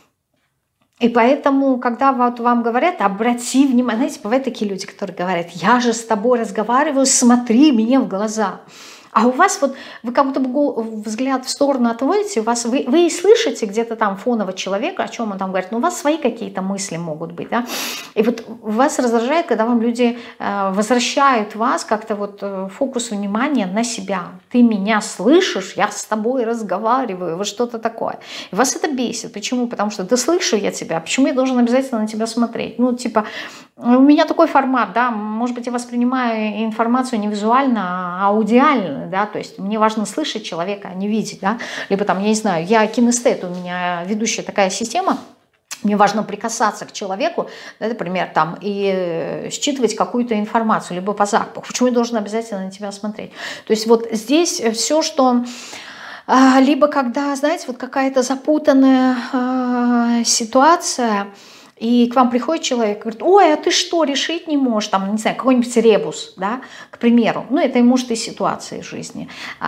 И поэтому, когда вот вам говорят, обрати внимание, знаете, бывают такие люди, которые говорят, я же с тобой разговариваю, смотри мне в глаза. А у вас вот, вы как будто бы взгляд в сторону отводите, у вас, вы и слышите где-то там фоново человека, о чем он там говорит, но у вас свои какие-то мысли могут быть, да, и вот вас раздражает, когда вам люди возвращают вас как-то вот фокус внимания на себя. Ты меня слышишь, я с тобой разговариваю, вот что-то такое. И вас это бесит. Почему? Потому что да слышу я тебя, почему я должен обязательно на тебя смотреть? Ну, типа, у меня такой формат, да, может быть, я воспринимаю информацию не визуально, а аудиально, да, то есть мне важно слышать человека, а не видеть, да, либо там, я не знаю, я кинестет, у меня ведущая такая система, мне важно прикасаться к человеку, да, например, там, и считывать какую-то информацию, либо по запаху, почему я должен обязательно на тебя смотреть? То есть вот здесь все, что... Либо когда, знаете, вот какая-то запутанная ситуация, и к вам приходит человек и говорит, ой, а ты что, решить не можешь, там, не знаю, какой-нибудь ребус, да, к примеру, ну, это может и ситуации в жизни,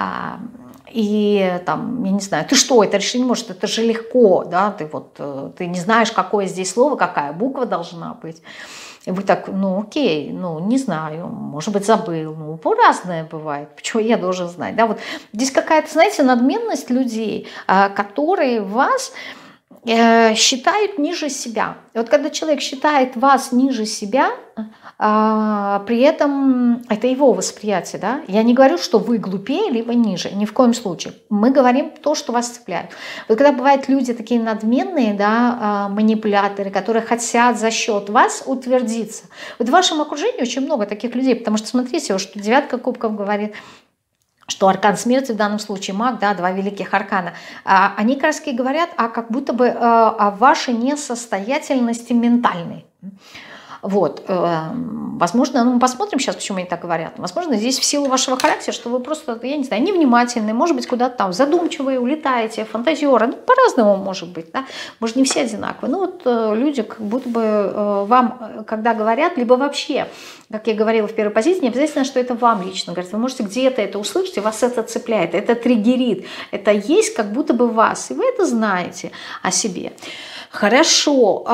и там, я не знаю, ты что, это решить не можешь, это же легко, да, ты вот, ты не знаешь, какое здесь слово, какая буква должна быть, и вы так, ну, окей, ну, не знаю, может быть, забыл, ну, разное бывает, почему я должен знать, да, вот здесь какая-то, знаете, надменность людей, которые вас считают ниже себя. И вот когда человек считает вас ниже себя, при этом это его восприятие, да? Я не говорю, что вы глупее, либо ниже, ни в коем случае. Мы говорим то, что вас цепляет. Вот когда бывают люди такие надменные, да, манипуляторы, которые хотят за счет вас утвердиться. Вот в вашем окружении очень много таких людей, потому что, смотрите, что девятка кубков говорит, что аркан смерти, в данном случае маг, да, два великих аркана, они как раз и говорят как будто бы о вашей несостоятельности ментальной. Вот, возможно, ну, мы посмотрим сейчас, почему они так говорят. Возможно, здесь в силу вашего характера, что вы просто, я не знаю, невнимательны, может быть, куда-то там задумчивые, улетаете, фантазеры, ну, по-разному может быть, да, может, не все одинаковые. Ну, вот люди как будто бы вам, когда говорят, либо вообще, как я говорила в первой позиции, не обязательно, что это вам лично говорят. Вы можете где-то это услышать, и вас это цепляет, это триггерит, это есть как будто бы вас, и вы это знаете о себе. Хорошо.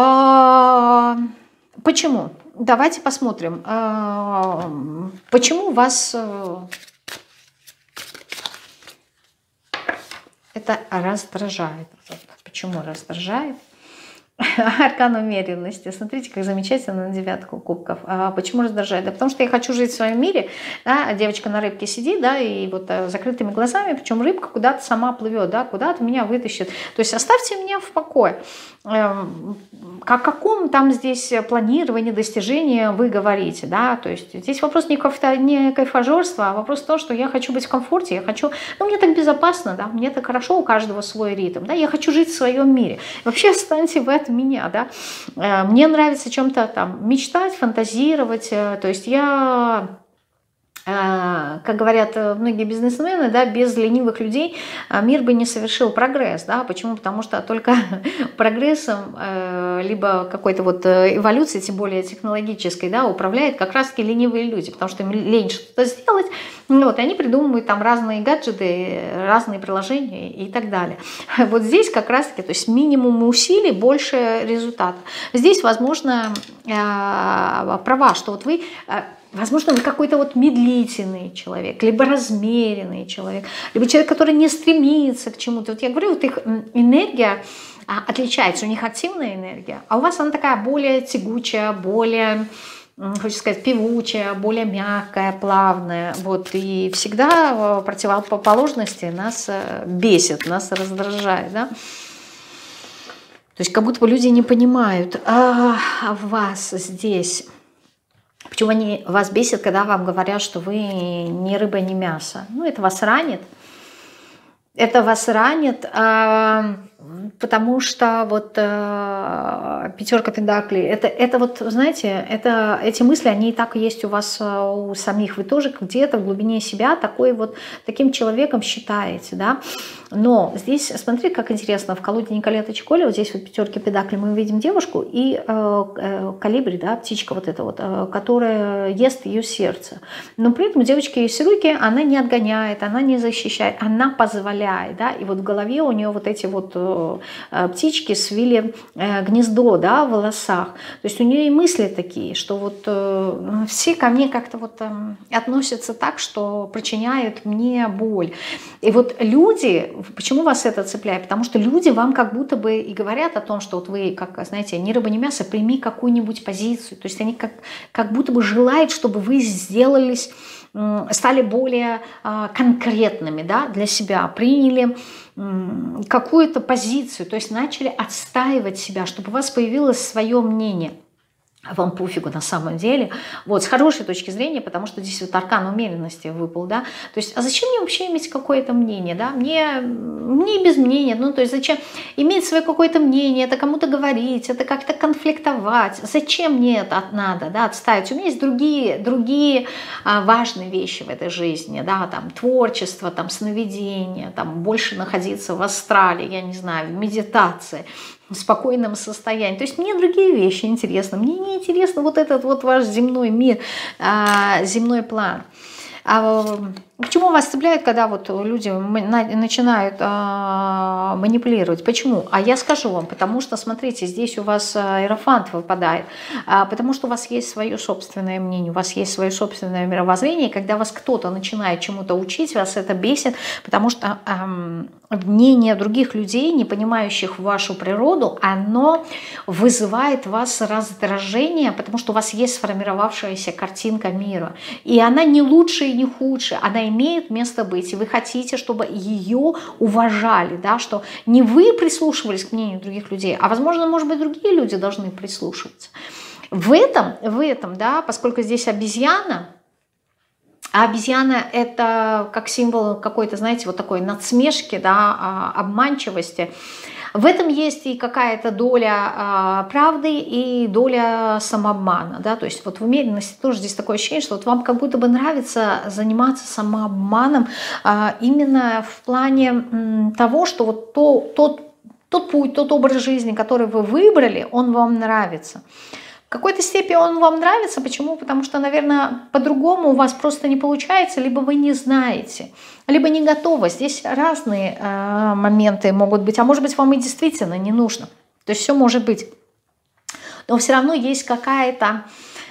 Почему? Давайте посмотрим, почему вас это раздражает. Почему раздражает? Аркан умеренности. Смотрите, как замечательно на девятку кубков. Почему раздражает? Да потому что я хочу жить в своем мире. Да? Девочка на рыбке сидит, да, и вот закрытыми глазами, причем рыбка куда-то сама плывет, да, куда-то меня вытащит. То есть оставьте меня в покое. О каком там здесь планировании, достижении вы говорите, да, то есть здесь вопрос не кайфажорства, а вопрос в том, что я хочу быть в комфорте, я хочу, ну, мне так безопасно, да, мне так хорошо, у каждого свой ритм, да, я хочу жить в своем мире. Вообще останьте в этом меня, да, мне нравится чем-то там мечтать, фантазировать, то есть я... Как говорят многие бизнесмены, да, без ленивых людей мир бы не совершил прогресс. Да? Почему? Потому что только прогрессом, либо какой-то вот эволюцией, тем более технологической, да, управляют как раз-таки ленивые люди, потому что им лень что-то сделать, вот, и они придумывают там разные гаджеты, разные приложения и так далее. Вот здесь как раз-таки, то есть минимум усилий, больше результата. Здесь, возможно, права, что вот вы... Возможно, вы какой-то вот медлительный человек, либо размеренный человек, либо человек, который не стремится к чему-то. Вот я говорю, вот их энергия отличается, у них активная энергия, а у вас она такая более тягучая, более, хочется сказать, певучая, более мягкая, плавная. Вот, и всегда противоположности нас бесит, нас раздражает, да? То есть как будто бы люди не понимают вас здесь. Почему они вас бесят, когда вам говорят, что вы ни рыба, ни мясо? Ну, это вас ранит. Это вас ранит, потому что вот пятерка пентаклей, это вот, знаете, эти мысли, они и так и есть у вас у самих. Вы тоже где-то в глубине себя таким человеком считаете, да. Но здесь, смотрите, как интересно, в колоде Николета Чиколи, вот здесь вот пятерки пентаклей, мы видим девушку и колибри, да, птичка вот эта вот, которая ест ее сердце. Но при этом девочки сируйки, она не отгоняет, она не защищает, она позволяет, да, и вот в голове у нее вот эти вот птички свили гнездо, да, в волосах. То есть у нее и мысли такие, что вот все ко мне как-то вот относятся так, что причиняют мне боль. И вот люди, почему вас это цепляет? Потому что люди вам как будто бы и говорят о том, что вот вы, как, знаете, ни рыба, ни мясо, прими какую-нибудь позицию. То есть они как будто бы желают, чтобы вы стали более конкретными, да, для себя, приняли какую-то позицию, то есть начали отстаивать себя, чтобы у вас появилось свое мнение. А вам пофигу на самом деле. Вот, с хорошей точки зрения, потому что здесь вот аркан умеренности выпал, да. То есть, а зачем мне вообще иметь какое-то мнение, да? Мне и без мнения, ну, то есть, зачем иметь свое какое-то мнение, это кому-то говорить, это как-то конфликтовать. Зачем мне это надо, да, отставить? У меня есть другие важные вещи в этой жизни, да, там, творчество, там, сновидение, там, больше находиться в астрале, я не знаю, в медитации, в спокойном состоянии. То есть мне другие вещи интересны. Мне не интересно вот этот вот ваш земной мир, земной план. Почему вас цепляет, когда вот люди начинают манипулировать? Почему? А я скажу вам, потому что, смотрите, здесь у вас иерофант выпадает, потому что у вас есть свое собственное мнение, у вас есть свое собственное мировоззрение, и когда вас кто-то начинает чему-то учить, вас это бесит, потому что мнение других людей, не понимающих вашу природу, оно вызывает в вас раздражение, потому что у вас есть сформировавшаяся картинка мира, и она не лучше и не худше, она имеет место быть, и вы хотите, чтобы ее уважали, да, что не вы прислушивались к мнению других людей, а, возможно, может быть, другие люди должны прислушиваться. В этом, да, поскольку здесь обезьяна, а обезьяна – это как символ какой-то, знаете, вот такой надсмешки, да, обманчивости. В этом есть и какая-то доля правды, и доля самообмана, да, то есть вот в умеренности тоже здесь такое ощущение, что вот вам как будто бы нравится заниматься самообманом именно в плане того, что вот тот путь, тот образ жизни, который вы выбрали, он вам нравится. В какой-то степени он вам нравится. Почему? Потому что, наверное, по-другому у вас просто не получается, либо вы не знаете, либо не готовы. Здесь разные моменты могут быть, а может быть, вам и действительно не нужно. То есть все может быть. Но все равно есть какая-то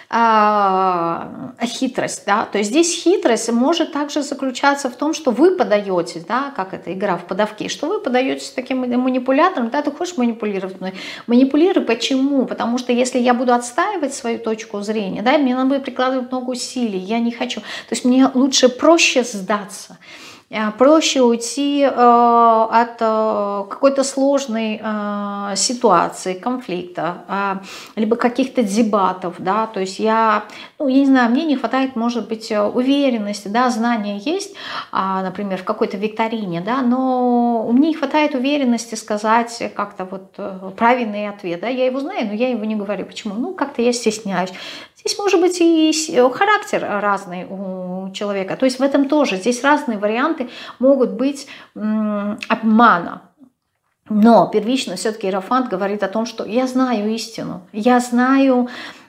хитрость, да, то есть здесь хитрость может также заключаться в том, что вы подаете, да, как это игра в подавки, что вы подаетесь таким манипулятором, да, ты хочешь манипулировать мной, манипулируй, почему? Потому что если я буду отстаивать свою точку зрения, да, мне надо будет прикладывать много усилий, я не хочу, то есть мне лучше проще сдаться, проще уйти от какой-то сложной ситуации, конфликта, либо каких-то дебатов, да, то есть я не знаю, мне не хватает, может быть, уверенности, да, знания есть, например, в какой-то викторине, да, но мне не хватает уверенности сказать как-то вот правильный ответ, да, я его знаю, но я его не говорю. Почему? Ну, как-то я стесняюсь. Здесь может быть и характер разный у человека. То есть в этом тоже. Здесь разные варианты могут быть обмана. Но первично все-таки Иерофант говорит о том, что я знаю истину. Я знаю,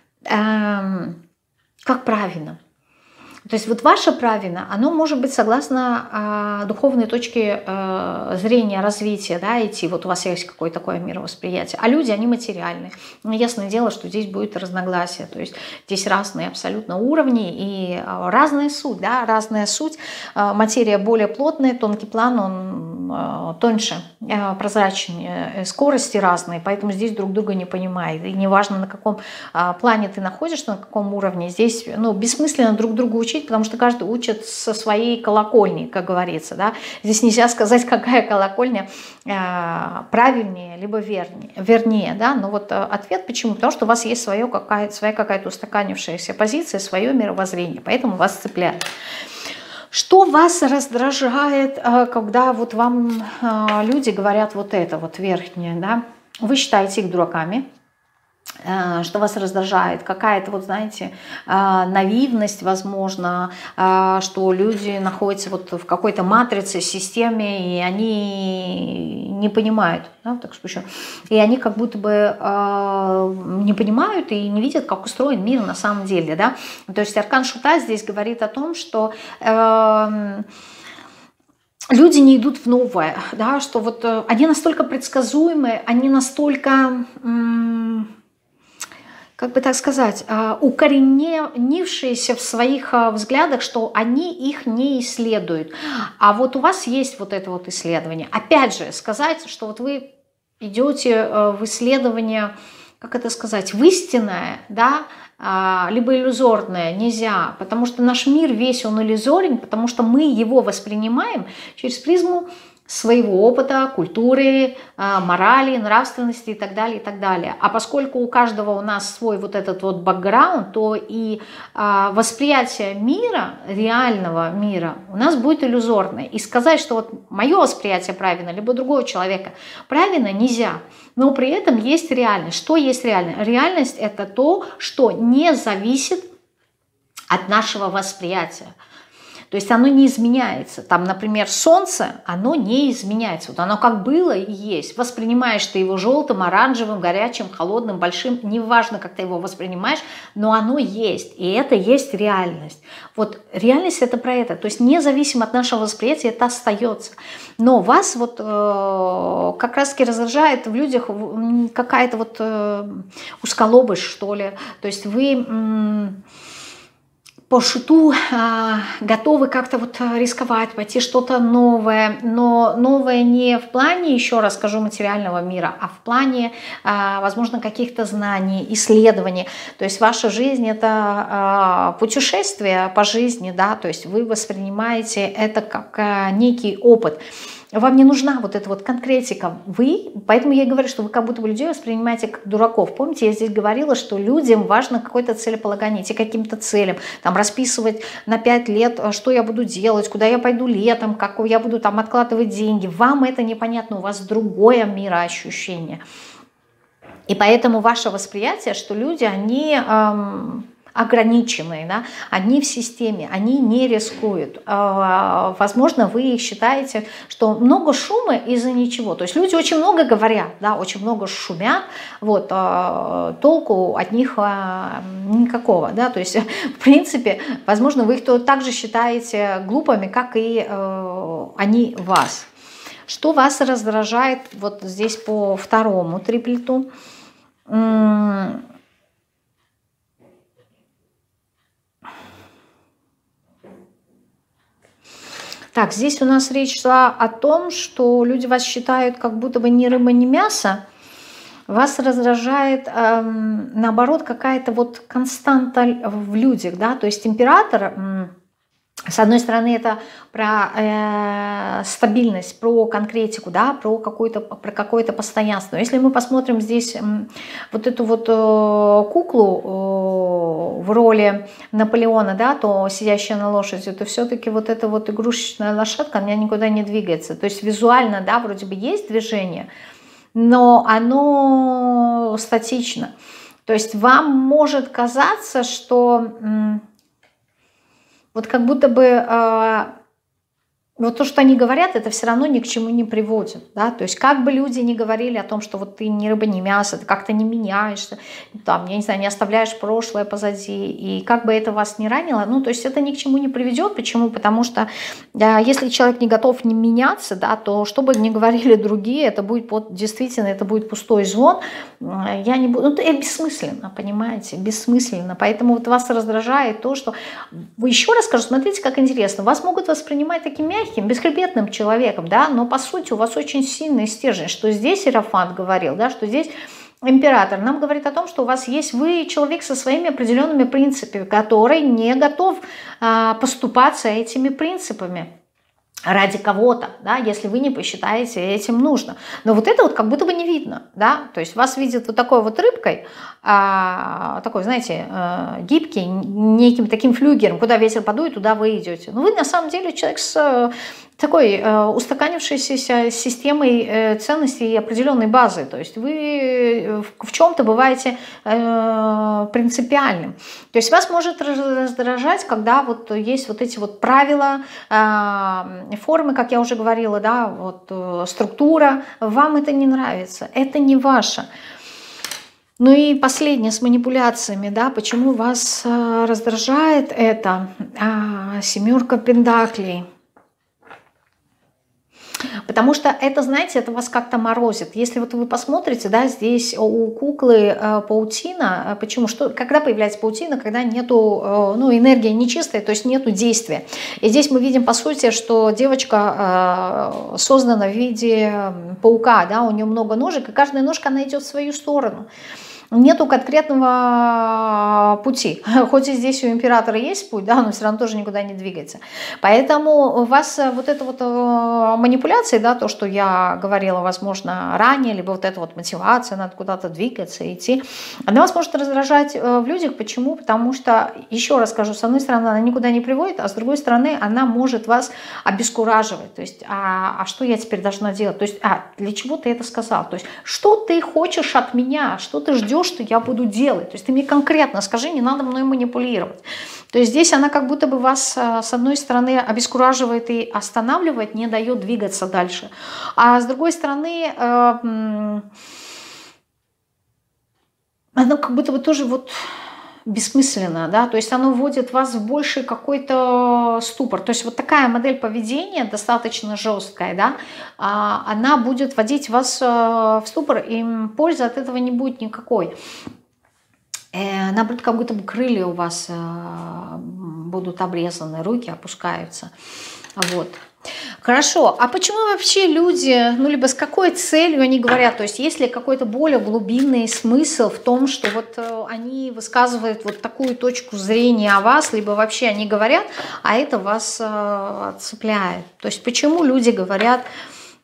как правильно. То есть вот ваше правильно, оно может быть согласно духовной точке зрения, развития, да, идти. Вот у вас есть какое-то такое мировосприятие. А люди, они материальные. Но ясное дело, что здесь будет разногласие. То есть здесь разные абсолютно уровни и разная суть, да, разная суть. Материя более плотная, тонкий план, он тоньше, прозрачнее, скорости разные, поэтому здесь друг друга не понимают. И неважно, на каком плане ты находишься, на каком уровне, здесь бессмысленно друг другу учить, потому что каждый учит со своей колокольни, как говорится. Да? Здесь нельзя сказать, какая колокольня правильнее, либо вернее. Да? Но вот ответ почему? Потому что у вас есть своя какая-то устаканившаяся позиция, свое мировоззрение, поэтому вас цепляет. Что вас раздражает, когда вот вам люди говорят вот это вот верхнее, да? Вы считаете их дураками, что вас раздражает, какая-то, вот знаете, наивность, возможно, что люди находятся вот в какой-то матрице, системе, и они не понимают, да, так что еще, и они как будто бы не понимают и не видят, как устроен мир на самом деле, да, то есть аркан Шута здесь говорит о том, что люди не идут в новое, да, что вот они настолько предсказуемые, они настолько как бы так сказать, укоренившиеся в своих взглядах, что они их не исследуют. А вот у вас есть вот это вот исследование. Опять же, сказать, что вот вы идете в исследование, как это сказать, в истинное, да, либо иллюзорное, нельзя, потому что наш мир весь он иллюзорен, потому что мы его воспринимаем через призму своего опыта, культуры, морали, нравственности и так далее, и так далее. А поскольку у каждого у нас свой вот этот вот бэкграунд, то и восприятие мира, реального мира, у нас будет иллюзорное. И сказать, что вот мое восприятие правильно, либо другого человека правильно, нельзя. Но при этом есть реальность. Что есть реальность? Реальность – это то, что не зависит от нашего восприятия. То есть оно не изменяется. Там, например, солнце, оно не изменяется. Вот оно как было и есть. Воспринимаешь ты его желтым, оранжевым, горячим, холодным, большим. Неважно, как ты его воспринимаешь, но оно есть. И это есть реальность. Вот реальность это про это. То есть независимо от нашего восприятия это остается. Но вас вот как раз-таки раздражает в людях какая-то вот узколобость, что ли. То есть вы по шуту готовы как-то вот рисковать, пойти что-то новое, но новое не в плане, еще раз скажу, материального мира, а в плане, возможно, каких-то знаний, исследований. То есть ваша жизнь – это путешествие по жизни, да, то есть вы воспринимаете это как некий опыт. вам не нужна вот эта вот конкретика. Поэтому я и говорю, что вы как будто бы людей воспринимаете как дураков. Помните, я здесь говорила, что людям важно какое-то целеполагание, идти к каким-то целям, там расписывать на 5 лет, что я буду делать, куда я пойду летом, как я буду там откладывать деньги. Вам это непонятно, у вас другое мироощущение. И поэтому ваше восприятие, что люди, они ограниченные, да, они в системе, они не рискуют. Возможно, вы считаете, что много шума из-за ничего. То есть люди очень много говорят, да, очень много шумят, вот, толку от них никакого. Да, то есть, в принципе, возможно, вы их также считаете глупыми, как и они вас. Что вас раздражает вот здесь по второму триплету? Так, здесь у нас речь шла о том, что люди вас считают как будто бы ни рыба, ни мясо. Вас раздражает, наоборот, какая-то вот константа в людях, да, то есть император, с одной стороны, это про стабильность, про конкретику, да, про какое-то постоянство. Если мы посмотрим здесь вот эту вот куклу в роли Наполеона, да, то сидящая на лошади, то все-таки вот эта вот игрушечная лошадка, она никуда не двигается. То есть визуально, да, вроде бы есть движение, но оно статично. То есть вам может казаться, что вот как будто бы вот то, что они говорят, это все равно ни к чему не приводит. Да? То есть как бы люди ни говорили о том, что вот ты ни рыба, ни мясо, ты как-то не меняешься, там, я не знаю, не оставляешь прошлое позади, и как бы это вас не ранило, ну, то есть это ни к чему не приведет. Почему? Потому что если человек не готов не меняться, да, то что бы ни говорили другие, это будет вот, действительно, это будет пустой звон. Я не буду, ну, это бессмысленно, понимаете, бессмысленно. Поэтому вот вас раздражает то, что... Еще раз скажу, смотрите, как интересно, вас могут воспринимать таким мягким, бесхребетным человеком, да, но по сути у вас очень сильный стержень, что здесь Иерофант говорил, да, что здесь император нам говорит о том, что у вас есть вы человек со своими определенными принципами, который не готов поступаться этими принципами ради кого-то, да, если вы не посчитаете этим нужно. Но вот это вот как будто бы не видно, да, то есть вас видят вот такой вот рыбкой, такой, знаете, гибкий, неким таким флюгером, куда ветер подует, туда вы идете. Но вы на самом деле человек с такой устаканившейся системой ценностей и определенной базы. То есть вы в чем-то бываете принципиальным. То есть вас может раздражать, когда вот есть вот эти вот правила, формы, как я уже говорила, да, вот структура. Вам это не нравится, это не ваше. Ну и последнее с манипуляциями, да, почему вас раздражает это? Семерка пентаклей. Потому что это, знаете, это вас как-то морозит. Если вот вы посмотрите, да, здесь у куклы паутина. Почему? Когда появляется паутина? Когда нету, ну, энергия нечистая, то есть нету действия. И здесь мы видим, по сути, что девочка создана в виде паука, да, у нее много ножек, и каждая ножка, она идет в свою сторону. Нету конкретного пути. Хоть и здесь у императора есть путь, да, но все равно тоже никуда не двигается. Поэтому у вас вот эта вот манипуляция, да, то, что я говорила, возможно, ранее, либо вот эта вот мотивация, надо куда-то двигаться, идти, она вас может раздражать в людях. Почему? Потому что, еще раз скажу, с одной стороны, она никуда не приводит, а с другой стороны, она может вас обескураживать. То есть, что я теперь должна делать? То есть, для чего ты это сказал? То есть, что ты хочешь от меня? Что ты ждешь, что я буду делать? То есть ты мне конкретно скажи, не надо мной манипулировать. То есть здесь она как будто бы вас с одной стороны обескураживает и останавливает, не дает двигаться дальше. А с другой стороны, она как будто бы тоже вот бессмысленно, да, то есть оно вводит вас в больший какой-то ступор. То есть вот такая модель поведения, достаточно жесткая, да, она будет вводить вас в ступор, и пользы от этого не будет никакой. Наоборот, как будто бы крылья у вас будут обрезаны, руки опускаются. Вот. Хорошо, а почему вообще люди, ну либо с какой целью они говорят, то есть есть ли какой-то более глубинный смысл в том, что вот они высказывают вот такую точку зрения о вас, либо вообще они говорят, а это вас цепляет. То есть почему люди говорят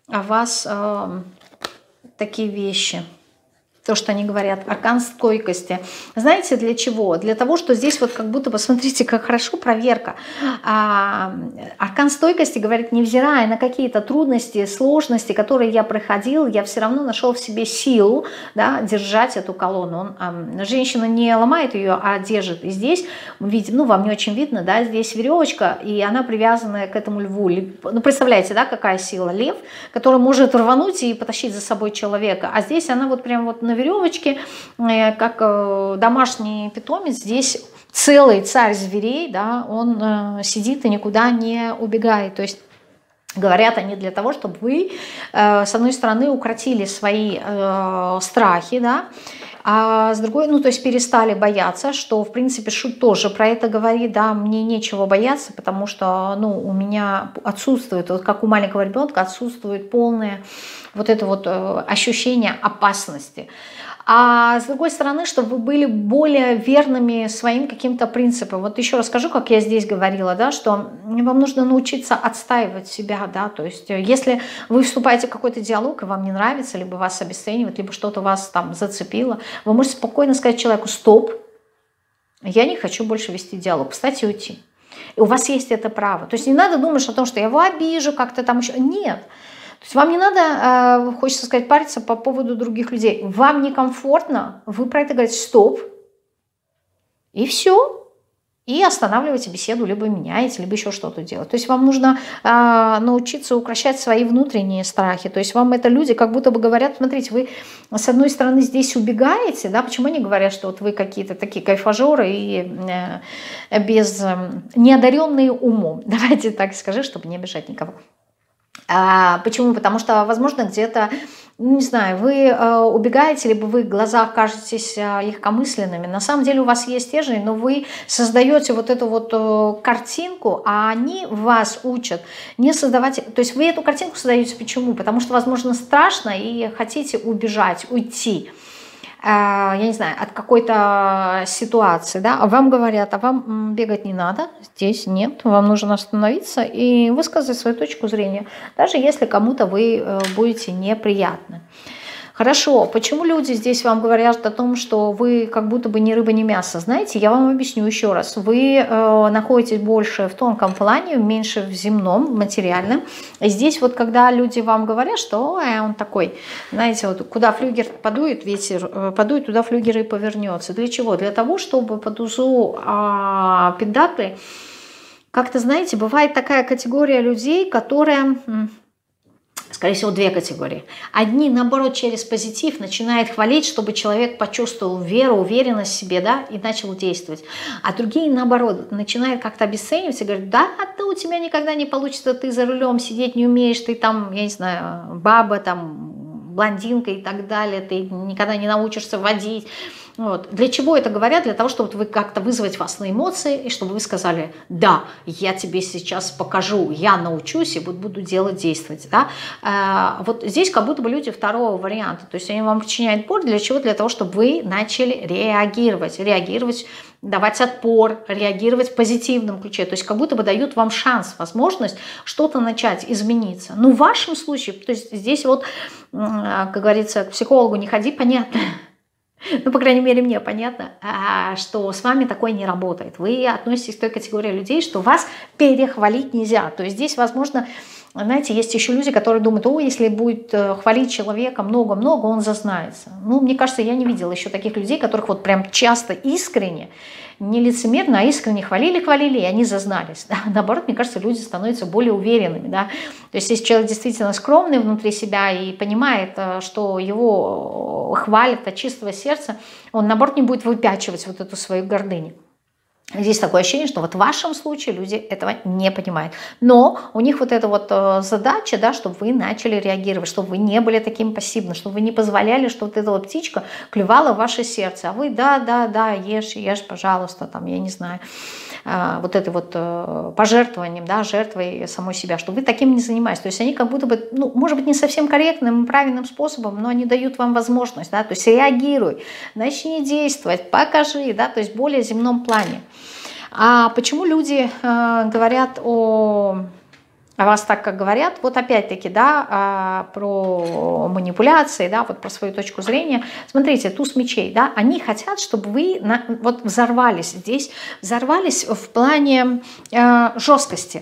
о вас такие вещи. То, что они говорят, аркан стойкости. Знаете, для чего? Для того, что здесь вот как будто, посмотрите, как хорошо проверка. Аркан стойкости говорит, невзирая на какие-то трудности, сложности, которые я проходил, я все равно нашел в себе силу, да, держать эту колонну. Женщина не ломает ее, а держит. И здесь мы видим, ну, вам не очень видно, да, здесь веревочка, и она привязана к этому льву. Ну, представляете, да, какая сила? Лев, который может рвануть и потащить за собой человека. А здесь она вот прям вот на веревочке, как домашний питомец, здесь целый царь зверей, да, он сидит и никуда не убегает. То есть говорят они для того, чтобы вы, с одной стороны, укротили свои страхи, да, а с другой, ну, то есть перестали бояться, что, в принципе, Шут тоже про это говорит, да, мне нечего бояться, потому что, ну, у меня отсутствует, вот как у маленького ребенка, отсутствует полное вот это вот ощущение опасности. А с другой стороны, чтобы вы были более верными своим каким-то принципам. Вот еще расскажу, как я здесь говорила, да, что вам нужно научиться отстаивать себя, да, то есть если вы вступаете в какой-то диалог, и вам не нравится, либо вас обесценивают, либо что-то вас там зацепило, вы можете спокойно сказать человеку: стоп, я не хочу больше вести диалог, встать и уйти. И у вас есть это право. То есть не надо думать о том, что я его обижу, как-то там еще. Нет. То есть вам не надо, хочется сказать, париться по поводу других людей. Вам некомфортно, вы про это говорите: стоп, и все. И останавливаете беседу, либо меняете, либо еще что-то делать. То есть вам нужно научиться укрощать свои внутренние страхи. То есть вам это люди как будто бы говорят: смотрите, вы с одной стороны здесь убегаете, да, почему они говорят, что вот вы какие-то такие кайфажоры и неодаренные умом. Давайте так скажу, чтобы не обижать никого. Почему? Потому что, возможно, где-то, не знаю, вы убегаете, либо вы в глазах кажетесь легкомысленными. На самом деле у вас есть стержень, но вы создаете вот эту вот картинку, а они вас учат не создавать... То есть вы эту картинку создаете почему? Потому что, возможно, страшно и хотите убежать, уйти. Я не знаю, от какой-то ситуации, да, а вам говорят: а вам бегать не надо, здесь нет, вам нужно остановиться и высказать свою точку зрения, даже если кому-то вы будете неприятны. Хорошо, почему люди здесь вам говорят о том, что вы как будто бы ни рыба, ни мясо? Знаете, я вам объясню еще раз. Вы находитесь больше в тонком плане, меньше в земном, в материальном. И здесь вот когда люди вам говорят, что он такой, знаете, вот куда флюгер подует, ветер подует, туда флюгер и повернется. Для чего? Для того, чтобы по тузу пентаклей, как-то, знаете, бывает такая категория людей, которая... Скорее всего, две категории. Одни, наоборот, через позитив начинают хвалить, чтобы человек почувствовал веру, уверенность в себе, да, и начал действовать. А другие, наоборот, начинают как-то обесценивать и говорят: да, у тебя никогда не получится, ты за рулем сидеть не умеешь, ты там, я не знаю, баба, там, блондинка и так далее, ты никогда не научишься водить. Вот. Для чего это говорят? Для того, чтобы вы как-то вызвать вас на эмоции, и чтобы вы сказали: да, я тебе сейчас покажу, я научусь и буду делать, действовать. Да? Вот здесь как будто бы люди второго варианта. То есть они вам причиняют боль. Для чего? Для того, чтобы вы начали реагировать, давать отпор, реагировать в позитивном ключе. То есть как будто бы дают вам шанс, возможность что-то начать, измениться. Но в вашем случае, то есть здесь вот, как говорится, к психологу не ходи, понятно. Ну, по крайней мере, мне понятно, что с вами такое не работает. Вы относитесь к той категории людей, что вас перехвалить нельзя. То есть здесь, возможно, знаете, есть еще люди, которые думают: о, если будет хвалить человека много-много, он зазнается. Ну, мне кажется, я не видела еще таких людей, которых вот прям часто искренне, не лицемерно, а искренне хвалили, и они зазнались. Да? Наоборот, мне кажется, люди становятся более уверенными. Да? То есть если человек действительно скромный внутри себя и понимает, что его хвалят от чистого сердца, он, наоборот, не будет выпячивать вот эту свою гордыню. Здесь такое ощущение, что вот в вашем случае люди этого не понимают. Но у них вот эта вот задача, да, чтобы вы начали реагировать, чтобы вы не были таким пассивным, чтобы вы не позволяли, что вот эта вот птичка клювала в ваше сердце. А вы да, ешь, пожалуйста, там, я не знаю, вот это вот пожертвованием, да, жертвой самой себя, чтобы вы таким не занимались. То есть они как будто бы, ну, может быть, не совсем корректным, правильным способом, но они дают вам возможность, да, то есть реагируй, начни действовать, покажи, да, то есть в более земном плане. А почему люди говорят о о вас так, как говорят. Вот опять-таки, да, про манипуляции, да, вот про свою точку зрения. Смотрите, туз мечей, да, они хотят, чтобы вы вот взорвались здесь, взорвались в плане жесткости.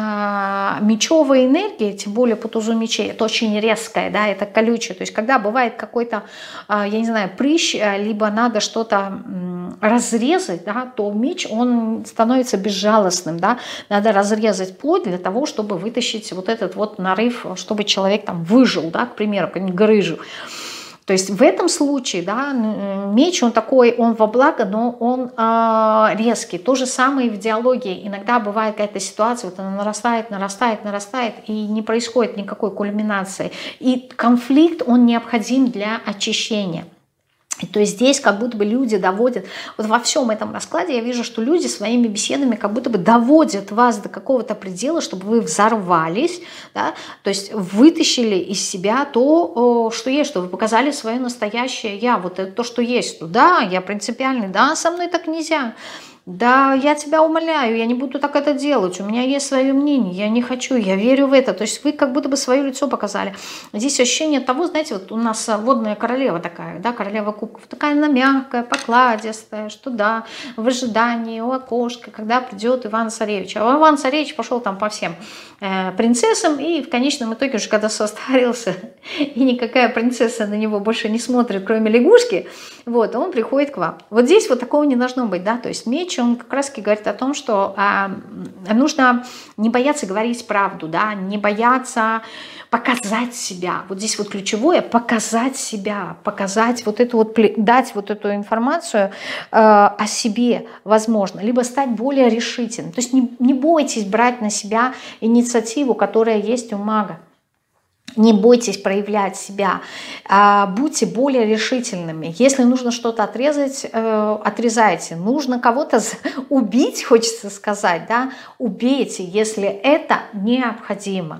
Мечевая энергия, тем более по тузу мечей, это очень резкая, да, это колючая. То есть когда бывает какой-то, я не знаю, прыщ, либо надо что-то разрезать, да, то меч, он становится безжалостным, да, надо разрезать плоть для того, чтобы вытащить вот этот вот нарыв, чтобы человек там выжил, да, к примеру, какую-нибудь грыжу. То есть в этом случае, да, меч, он такой, он во благо, но он резкий. То же самое и в диалоге. Иногда бывает какая-то ситуация, вот она нарастает, нарастает, нарастает, и не происходит никакой кульминации. И конфликт, он необходим для очищения. То есть здесь как будто бы люди доводят, вот во всем этом раскладе я вижу, что люди своими беседами как будто бы доводят вас до какого-то предела, чтобы вы взорвались, да? То есть вытащили из себя то, что есть, что вы показали свое настоящее я, вот это то, что есть. Да, я принципиальный, да, со мной так нельзя. Да, я тебя умоляю, я не буду так это делать, у меня есть свое мнение, я не хочу, я верю в это. То есть вы как будто бы свое лицо показали. Здесь ощущение того, знаете, вот у нас водная королева такая, да, королева кубков, такая она мягкая, покладистая, что да, в ожидании у окошка, когда придет Иван-Царевич. А Иван-Царевич пошел там по всем принцессам, и в конечном итоге уже когда состарился, и никакая принцесса на него больше не смотрит, кроме лягушки, вот, он приходит к вам. Вот здесь вот такого не должно быть, да, то есть меч, он как раз говорит о том, что нужно не бояться говорить правду, да, не бояться показать себя. Вот здесь вот ключевое — показать себя, показать вот эту вот, дать вот эту информацию о себе, возможно, либо стать более решительным. То есть не бойтесь брать на себя инициативу, которая есть у мага. Не бойтесь проявлять себя, будьте более решительными. Если нужно что-то отрезать, отрезайте. Нужно кого-то убить, хочется сказать, да? Убейте, если это необходимо.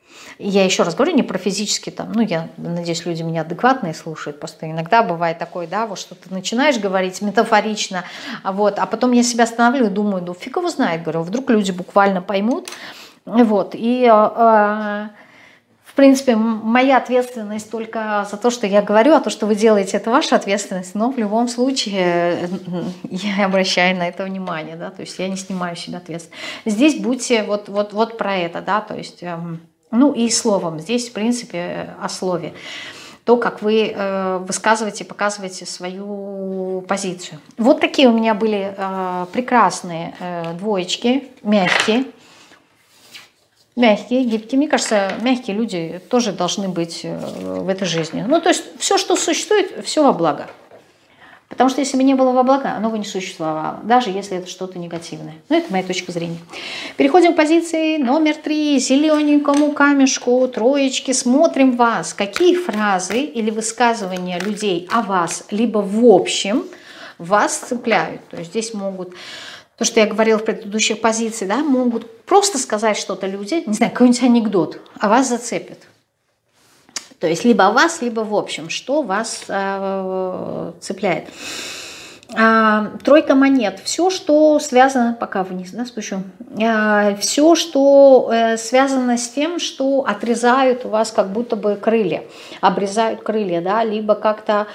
Я еще раз говорю, не про физически там, ну, я надеюсь, люди меня адекватные слушают, просто иногда бывает такое, да, вот что ты начинаешь говорить метафорично, вот, а потом я себя останавливаю и думаю, ну, фиг его знает, говорю, вдруг люди буквально поймут, вот, и... В принципе, моя ответственность только за то, что я говорю, а то, что вы делаете, это ваша ответственность. Но в любом случае я обращаю на это внимание, да, то есть я не снимаю с себя ответственность. Здесь будьте вот про это, да, то есть, ну и словом, здесь в принципе о слове. То, как вы высказываете, показываете свою позицию. Вот такие у меня были прекрасные двоечки, мягкие. Мягкие, гибкие. Мне кажется, мягкие люди тоже должны быть в этой жизни. Ну, то есть все, что существует, все во благо. Потому что если бы не было во благо, оно бы не существовало, даже если это что-то негативное. Ну, это моя точка зрения. Переходим к позиции номер 3. Зелененькому камешку, троечки. Смотрим вас. Какие фразы или высказывания людей о вас, либо в общем, вас цепляют. То есть здесь могут... То, что я говорила в предыдущих позициях, да, могут просто сказать что-то люди, не знаю, какой-нибудь анекдот, а вас зацепит. То есть либо вас, либо в общем, что вас цепляет. Тройка монет. Все, что связано, пока вниз, да, спущу, все, что связано с тем, что отрезают у вас как будто бы крылья, обрезают крылья, да, либо как-то...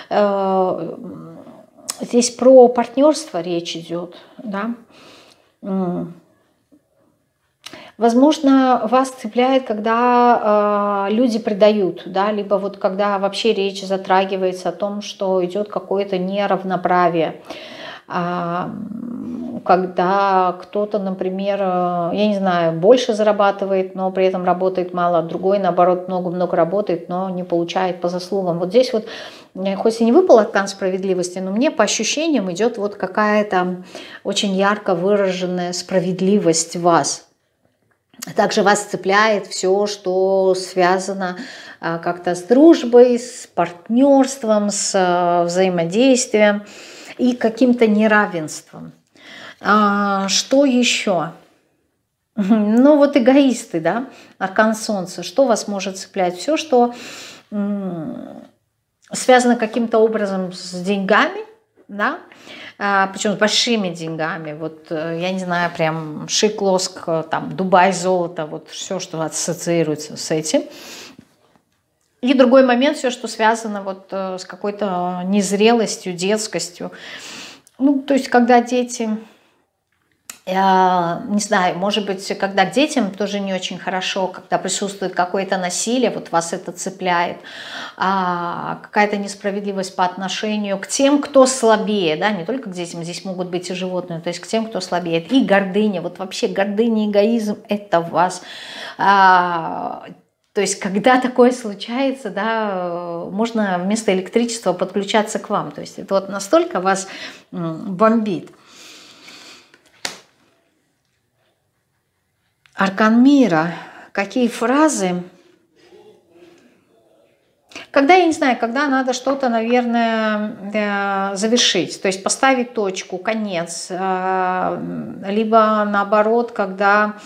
Здесь про партнерство речь идет, да. Возможно, вас цепляет, когда люди предают, да, либо вот когда вообще речь затрагивается о том, что идет какое-то неравноправие. Когда кто-то, например, я не знаю, больше зарабатывает, но при этом работает мало, другой, наоборот, много-много работает, но не получает по заслугам. Вот здесь вот, хоть и не выпал аркан справедливости, но мне по ощущениям идет вот какая-то очень ярко выраженная справедливость в вас. Также вас цепляет все, что связано как-то с дружбой, с партнерством, с взаимодействием и каким-то неравенством. Что еще? Ну вот эгоисты, да, аркан солнца. Что вас может цеплять? Все, что связано каким-то образом с деньгами, да, причем с большими деньгами. Вот, я не знаю, прям шик, лоск, там, Дубай, золото, вот все, что ассоциируется с этим. И другой момент, все, что связано вот с какой-то незрелостью, детскостью. Ну, то есть, когда дети, не знаю, может быть, когда к детям тоже не очень хорошо, когда присутствует какое-то насилие, вот вас это цепляет, какая-то несправедливость по отношению к тем, кто слабее, да, не только к детям, здесь могут быть и животные, то есть к тем, кто слабее. И гордыня, вот вообще гордыня, эгоизм, это вас... То есть, когда такое случается, да, можно вместо электричества подключаться к вам. То есть, это вот настолько вас бомбит. Аркан мира. Какие фразы? Когда, я не знаю, когда надо что-то, наверное, завершить. То есть, поставить точку, конец. Либо, наоборот, когда...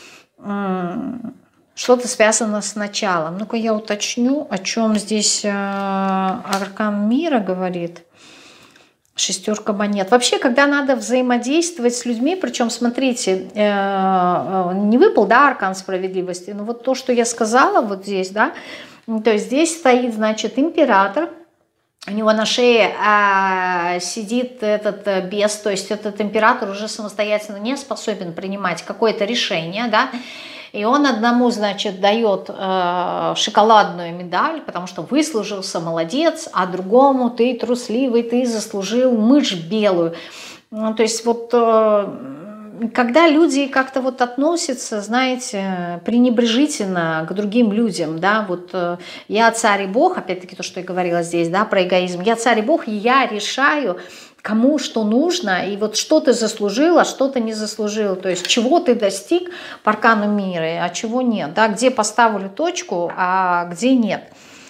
что-то связано с началом. Ну-ка я уточню, о чем здесь аркан мира говорит. Шестерка монет. Вообще, когда надо взаимодействовать с людьми, причем, смотрите, не выпал, да, аркан справедливости, но вот то, что я сказала вот здесь, да, то есть здесь стоит, значит, император, у него на шее сидит этот бес, то есть этот император уже самостоятельно не способен принимать какое-то решение, да, и он одному, значит, дает шоколадную медаль, потому что выслужился, молодец, а другому ты трусливый, ты заслужил мышь белую. Ну, то есть вот когда люди как-то вот относятся, знаете, пренебрежительно к другим людям, да, вот я царь и бог, опять-таки то, что я говорила здесь, да, про эгоизм, я царь и бог, и я решаю, кому что нужно, и вот что ты заслужил, а что ты не заслужил, то есть чего ты достиг по аркану мира, а чего нет, да, где поставлю точку, а где нет.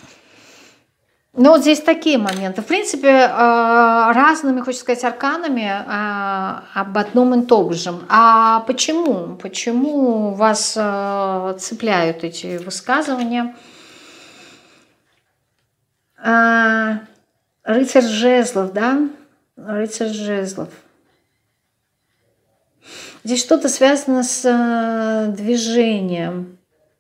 Но вот здесь такие моменты. В принципе, разными, хочется сказать, арканами об одном и том же. А почему? Почему вас цепляют эти высказывания? Рыцарь жезлов, да? Рыцарь жезлов. Здесь что-то связано с движением.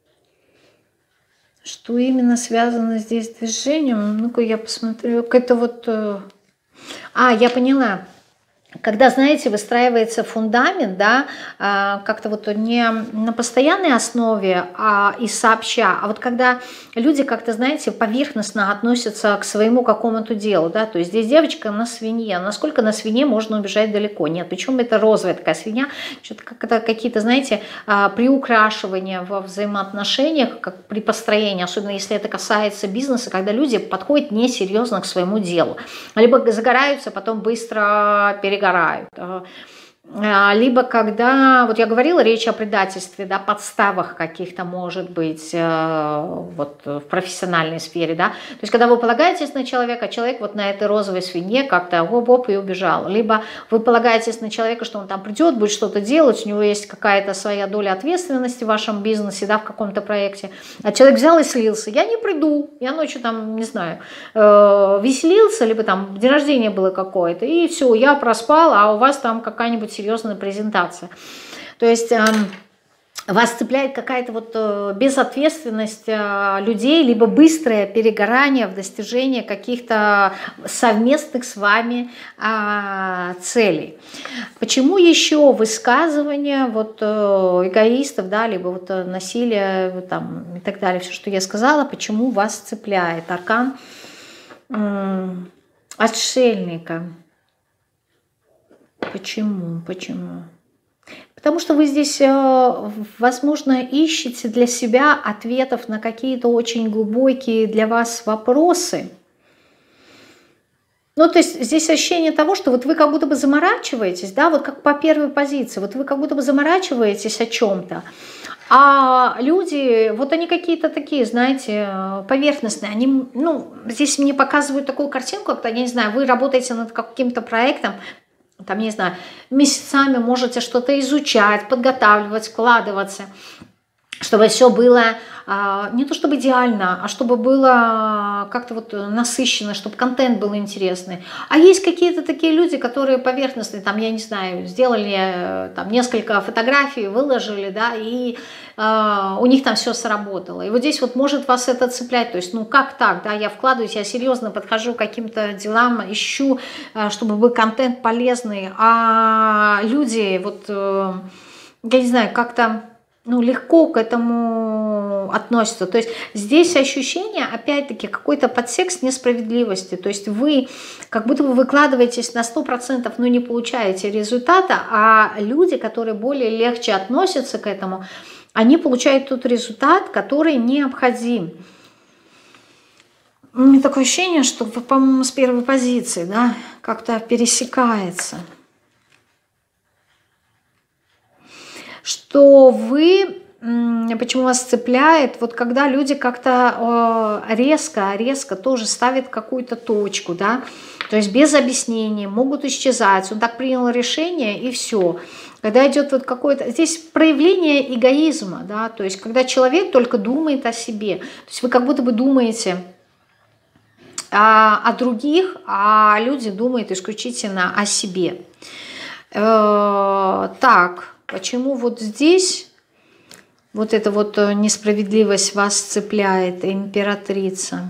Что именно связано здесь с движением? Ну-ка я посмотрю. Это вот... я поняла. Когда, знаете, выстраивается фундамент, да, как-то вот не на постоянной основе и сообща, а вот когда люди как-то, знаете, поверхностно относятся к своему какому-то делу, да, то есть здесь девочка на свинье, насколько на свинье можно убежать далеко? Нет, причем это розовая такая свинья, что-то как-то какие-то, знаете, приукрашивания во взаимоотношениях, как при построении, особенно если это касается бизнеса, когда люди подходят несерьезно к своему делу, либо загораются, потом быстро перегорают. Либо когда, вот я говорила, речь о предательстве, да, подставах каких-то может быть вот в профессиональной сфере, да, то есть когда вы полагаетесь на человека, человек вот на этой розовой свинье как-то оп-оп и убежал, либо вы полагаетесь на человека, что он там придет, будет что-то делать, у него есть какая-то своя доля ответственности в вашем бизнесе, да, в каком-то проекте, а человек взял и слился, я не приду, я ночью там, не знаю, веселился, либо там день рождения было какое-то, и все, я проспал, а у вас там какая-нибудь серьезная презентация. То есть вас цепляет какая-то вот безответственность людей, либо быстрое перегорание в достижении каких-то совместных с вами целей. Почему еще высказывания вот эгоистов, да, либо вот насилие там, и так далее, все, что я сказала, почему вас цепляет аркан отшельника? Почему? Почему? Потому что вы здесь, возможно, ищете для себя ответов на какие-то очень глубокие для вас вопросы. Ну, то есть здесь ощущение того, что вот вы как будто бы заморачиваетесь, да, вот как по первой позиции, вот вы как будто бы заморачиваетесь о чем-то, а люди, вот они какие-то такие, знаете, поверхностные, они, ну, здесь мне показывают такую картинку, когда, я не знаю, вы работаете над каким-то проектом, там, не знаю, месяцами можете что-то изучать, подготавливать, вкладываться. чтобы все было не то чтобы идеально, а чтобы было как-то вот насыщенно, чтобы контент был интересный. А есть какие-то такие люди, которые поверхностные, там, я не знаю, сделали там несколько фотографий, выложили, да, и у них там все сработало. И вот здесь вот может вас это цеплять, то есть, ну как так, да, я вкладываюсь, я серьезно подхожу к каким-то делам, ищу, чтобы был контент полезный, а люди вот, я не знаю, как-то ну, легко к этому относятся. То есть здесь ощущение, опять-таки, какой-то подтекст несправедливости. То есть вы как будто бы выкладываетесь на 100%, но не получаете результата, а люди, которые более легче относятся к этому, они получают тот результат, который необходим. У меня такое ощущение, что, по-моему, с первой позиции, да, как-то пересекается. Что вы, почему вас цепляет, вот когда люди как-то резко тоже ставят какую-то точку, да, то есть без объяснений, могут исчезать, он так принял решение и все. Когда идет вот какое-то, здесь проявление эгоизма, да, то есть когда человек только думает о себе, то есть вы как будто бы думаете о других, а люди думают исключительно о себе. Так. Почему вот здесь вот эта вот несправедливость вас цепляет, императрица?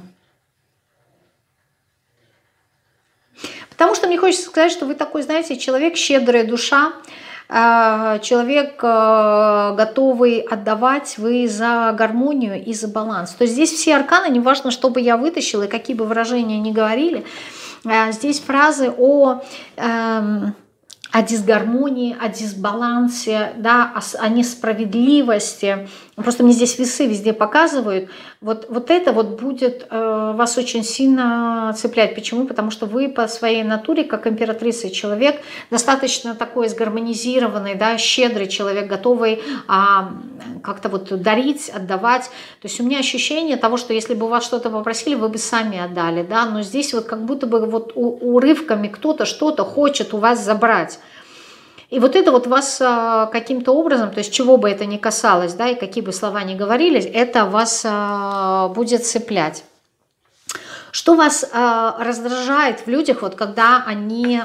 Потому что мне хочется сказать, что вы такой, знаете, человек, щедрая душа, человек, готовый отдавать, вы за гармонию и за баланс. То есть здесь все арканы, неважно, что бы я вытащила и какие бы выражения ни говорили, здесь фразы о дисгармонии, о дисбалансе, да, о несправедливости. Просто мне здесь весы везде показывают. Вот это вот будет вас очень сильно цеплять. Почему? Потому что вы по своей натуре, как императрица, человек достаточно такой сгармонизированный, да, щедрый человек, готовый как-то вот дарить, отдавать. То есть у меня ощущение того, что если бы у вас что-то попросили, вы бы сами отдали, да, но здесь вот как будто бы вот урывками кто-то что-то хочет у вас забрать. И вот это вот вас каким-то образом, то есть чего бы это ни касалось, да, и какие бы слова ни говорились, это вас будет цеплять. Что вас раздражает в людях, вот когда они,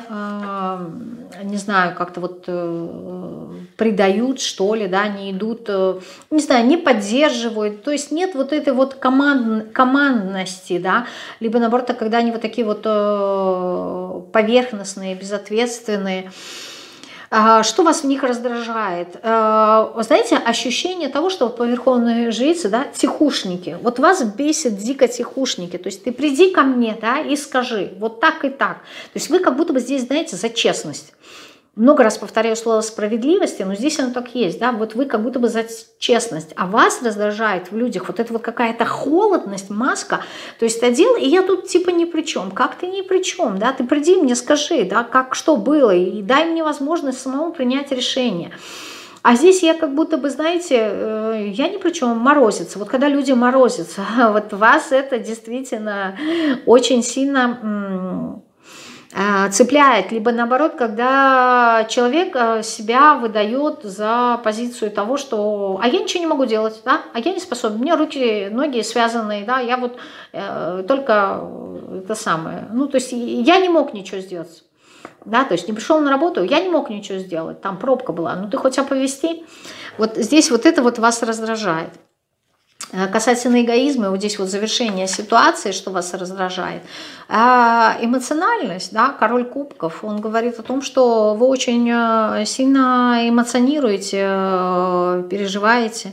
не знаю, как-то вот предают, что ли, да, не идут, не знаю, не поддерживают, то есть нет вот этой вот командности, да, либо наоборот, когда они вот такие вот поверхностные, безответственные. Что вас в них раздражает? Знаете, ощущение того, что по верховной жрице, да, тихушники. Вот вас бесит дико тихушники. То есть ты приди ко мне, да, и скажи вот так и так. То есть вы как будто бы здесь, знаете, за честность. Много раз повторяю слово справедливости, но здесь оно так есть, да, вот вы как будто бы за честность, а вас раздражает в людях вот эта вот какая-то холодность, маска, то есть одел, и я тут типа ни при чем, как ты ни при чем, да, ты приди мне, скажи, да, как что было, и дай мне возможность самому принять решение. А здесь я как будто бы, знаете, я ни при чем, морозится. Вот когда люди морозятся, вот вас это действительно очень сильно цепляет, либо наоборот, когда человек себя выдает за позицию того, что «а я ничего не могу делать, да? А я не способен, у меня руки, ноги связанные, да? Я вот только это самое». Ну, то есть я не мог ничего сделать, да? То есть не пришел на работу, я не мог ничего сделать, там пробка была, ну ты хоть оповести. Вот здесь вот это вот вас раздражает. Касательно эгоизма, вот здесь вот завершение ситуации, что вас раздражает. Эмоциональность, да, король кубков, он говорит о том, что вы очень сильно эмоционируете, переживаете.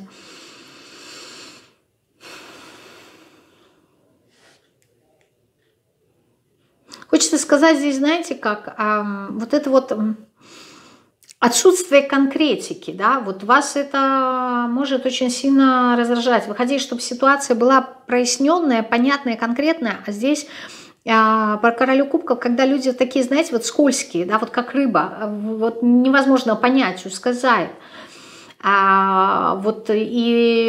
Хочется сказать здесь, знаете, как вот это вот отсутствие конкретики, да, вот вас это может очень сильно раздражать. Вы хотите, чтобы ситуация была проясненная, понятная, конкретная, а здесь про королю кубков, когда люди такие, знаете, вот скользкие, да, вот как рыба, вот невозможно понять, сказать. Вот и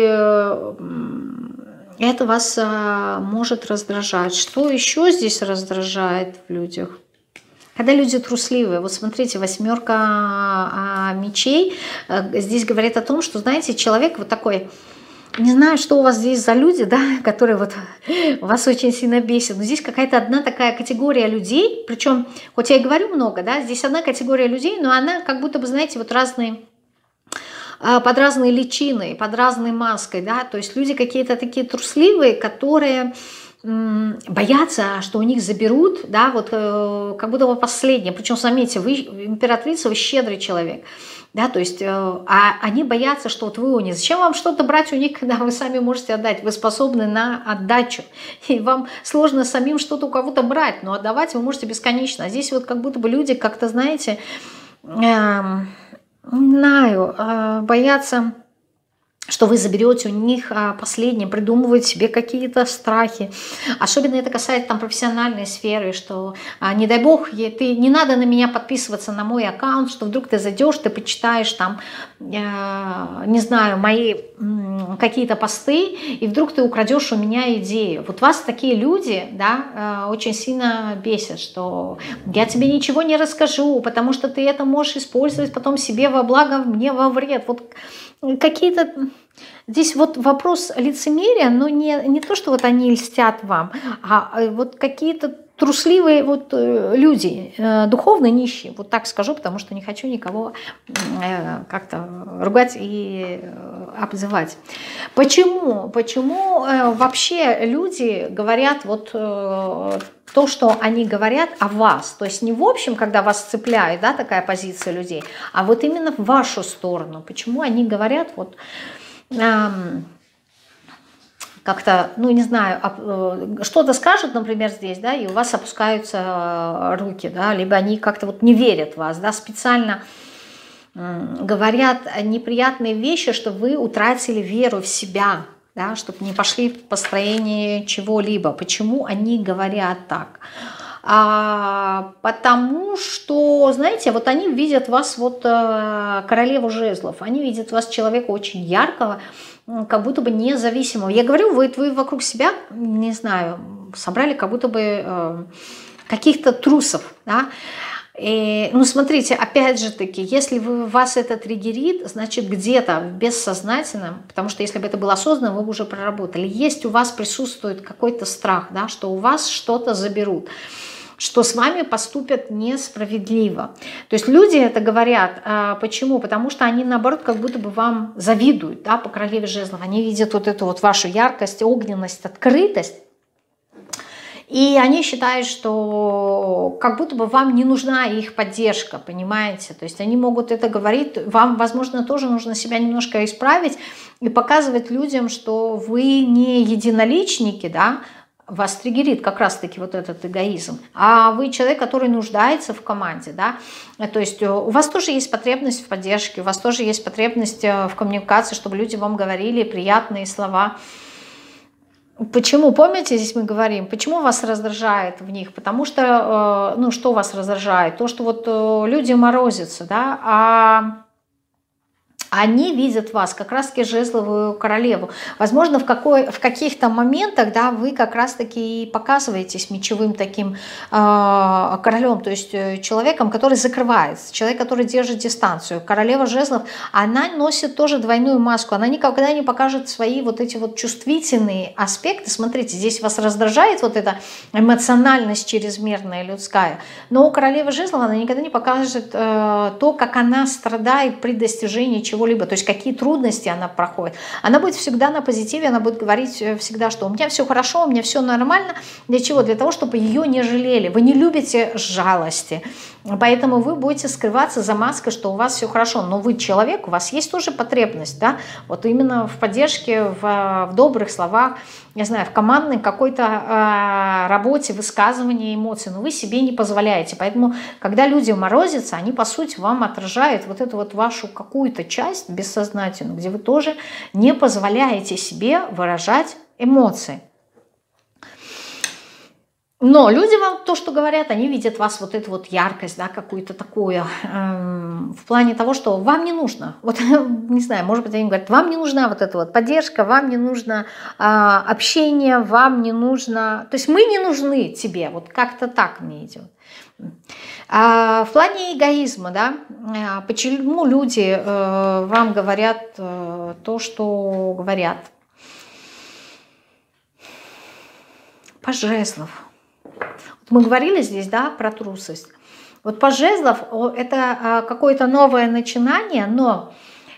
это вас может раздражать. Что еще здесь раздражает в людях? Когда люди трусливые, вот смотрите, 8 мечей, здесь говорит о том, что, знаете, человек вот такой Не знаю, что у вас здесь за люди, да, которые вот вас очень сильно бесят. Но здесь какая-то одна такая категория людей, причем, хоть я и говорю много, да, здесь одна категория людей, но она как будто бы, знаете, вот разные, под разной личиной, под разной маской, да, то есть люди какие-то такие трусливые, которые боятся, что у них заберут, да, вот как будто бы последнее. Причем, заметьте, вы императрица, вы щедрый человек, да, то есть они боятся, что вот вы у них. Зачем вам что-то брать у них, когда вы сами можете отдать? Вы способны на отдачу, и вам сложно самим что-то у кого-то брать, но отдавать вы можете бесконечно. А здесь вот как будто бы люди как-то, знаете, не знаю, боятся, что вы заберете у них последнее, придумывают себе какие-то страхи. Особенно это касается там профессиональной сферы, что не дай бог, не надо на меня подписываться на мой аккаунт, что вдруг ты зайдешь, ты почитаешь там, не знаю, мои какие-то посты, и вдруг ты украдешь у меня идею. Вот вас такие люди, да, очень сильно бесят, что я тебе ничего не расскажу, потому что ты это можешь использовать потом себе во благо, мне во вред. Вот какие-то... Здесь вот вопрос лицемерия, но не то, что вот они льстят вам, а вот какие-то трусливые вот люди, духовно нищие, вот так скажу, потому что не хочу никого как-то ругать и обзывать. Почему? Почему вообще люди говорят вот то, что они говорят о вас, то есть не в общем, когда вас цепляют, да, такая позиция людей, а вот именно в вашу сторону. Почему они говорят вот как-то, ну не знаю, что-то скажут, например, здесь, да, и у вас опускаются руки, да, либо они как-то вот не верят в вас, да, специально говорят неприятные вещи, чтобы вы утратили веру в себя, да, чтобы не пошли в построение чего-либо. Почему они говорят так? Потому что, знаете, вот они видят вас вот королеву жезлов, они видят вас человека очень яркого, как будто бы независимого. Я говорю, вы вокруг себя, не знаю, собрали как будто бы каких-то трусов, да. И, ну, смотрите, опять же таки, если вас это триггерит, значит, где-то в бессознательном, потому что если бы это было осознанно, вы бы уже проработали, есть у вас присутствует какой-то страх, да, что у вас что-то заберут, что с вами поступят несправедливо. То есть люди это говорят. Почему? Потому что они, наоборот, как будто бы вам завидуют, да, по королеве жезлов. Они видят вот эту вот вашу яркость, огненность, открытость. И они считают, что как будто бы вам не нужна их поддержка, понимаете? То есть они могут это говорить, вам, возможно, тоже нужно себя немножко исправить и показывать людям, что вы не единоличники, да, вас триггерит как раз-таки вот этот эгоизм, а вы человек, который нуждается в команде, да, то есть у вас тоже есть потребность в поддержке, у вас тоже есть потребность в коммуникации, чтобы люди вам говорили приятные слова. Почему, помните, здесь мы говорим, почему вас раздражает в них? Потому что, ну, что вас раздражает? То, что вот люди морозятся, да, а они видят вас как раз-таки жезловую королеву. Возможно, в каких-то моментах, да, вы как раз-таки и показываетесь мечевым таким королем, то есть человеком, который закрывается, человек, который держит дистанцию. Королева жезлов, она носит тоже двойную маску, она никогда не покажет свои вот эти вот чувствительные аспекты. Смотрите, здесь вас раздражает вот эта эмоциональность чрезмерная людская, но у королевы жезлов она никогда не покажет то, как она страдает при достижении чего-либо, то есть какие трудности она проходит. Она будет всегда на позитиве, она будет говорить всегда, что у меня все хорошо, у меня все нормально. Для чего? Для того, чтобы ее не жалели. Вы не любите жалости, поэтому вы будете скрываться за маской, что у вас все хорошо. Но вы человек, у вас есть тоже потребность, да, вот именно в поддержке, в добрых словах, не знаю, в командной какой-то работе, высказывании эмоций, но вы себе не позволяете. Поэтому, когда люди морозятся, они, по сути, вам отражают вот эту вот вашу какую-то часть бессознательную, где вы тоже не позволяете себе выражать эмоции. Но люди вам то, что говорят, они видят вас вот эту вот яркость, да, какую-то такую, в плане того, что вам не нужно, вот, не знаю, может быть, они говорят, вам не нужна вот эта вот поддержка, вам не нужно общение, вам не нужно, то есть мы не нужны тебе, вот как-то так мне идет. В плане эгоизма, да, почему люди вам говорят то, что говорят? Паж жезлов. Вот мы говорили здесь, да, про трусость. Вот паж жезлов — это какое-то новое начинание, но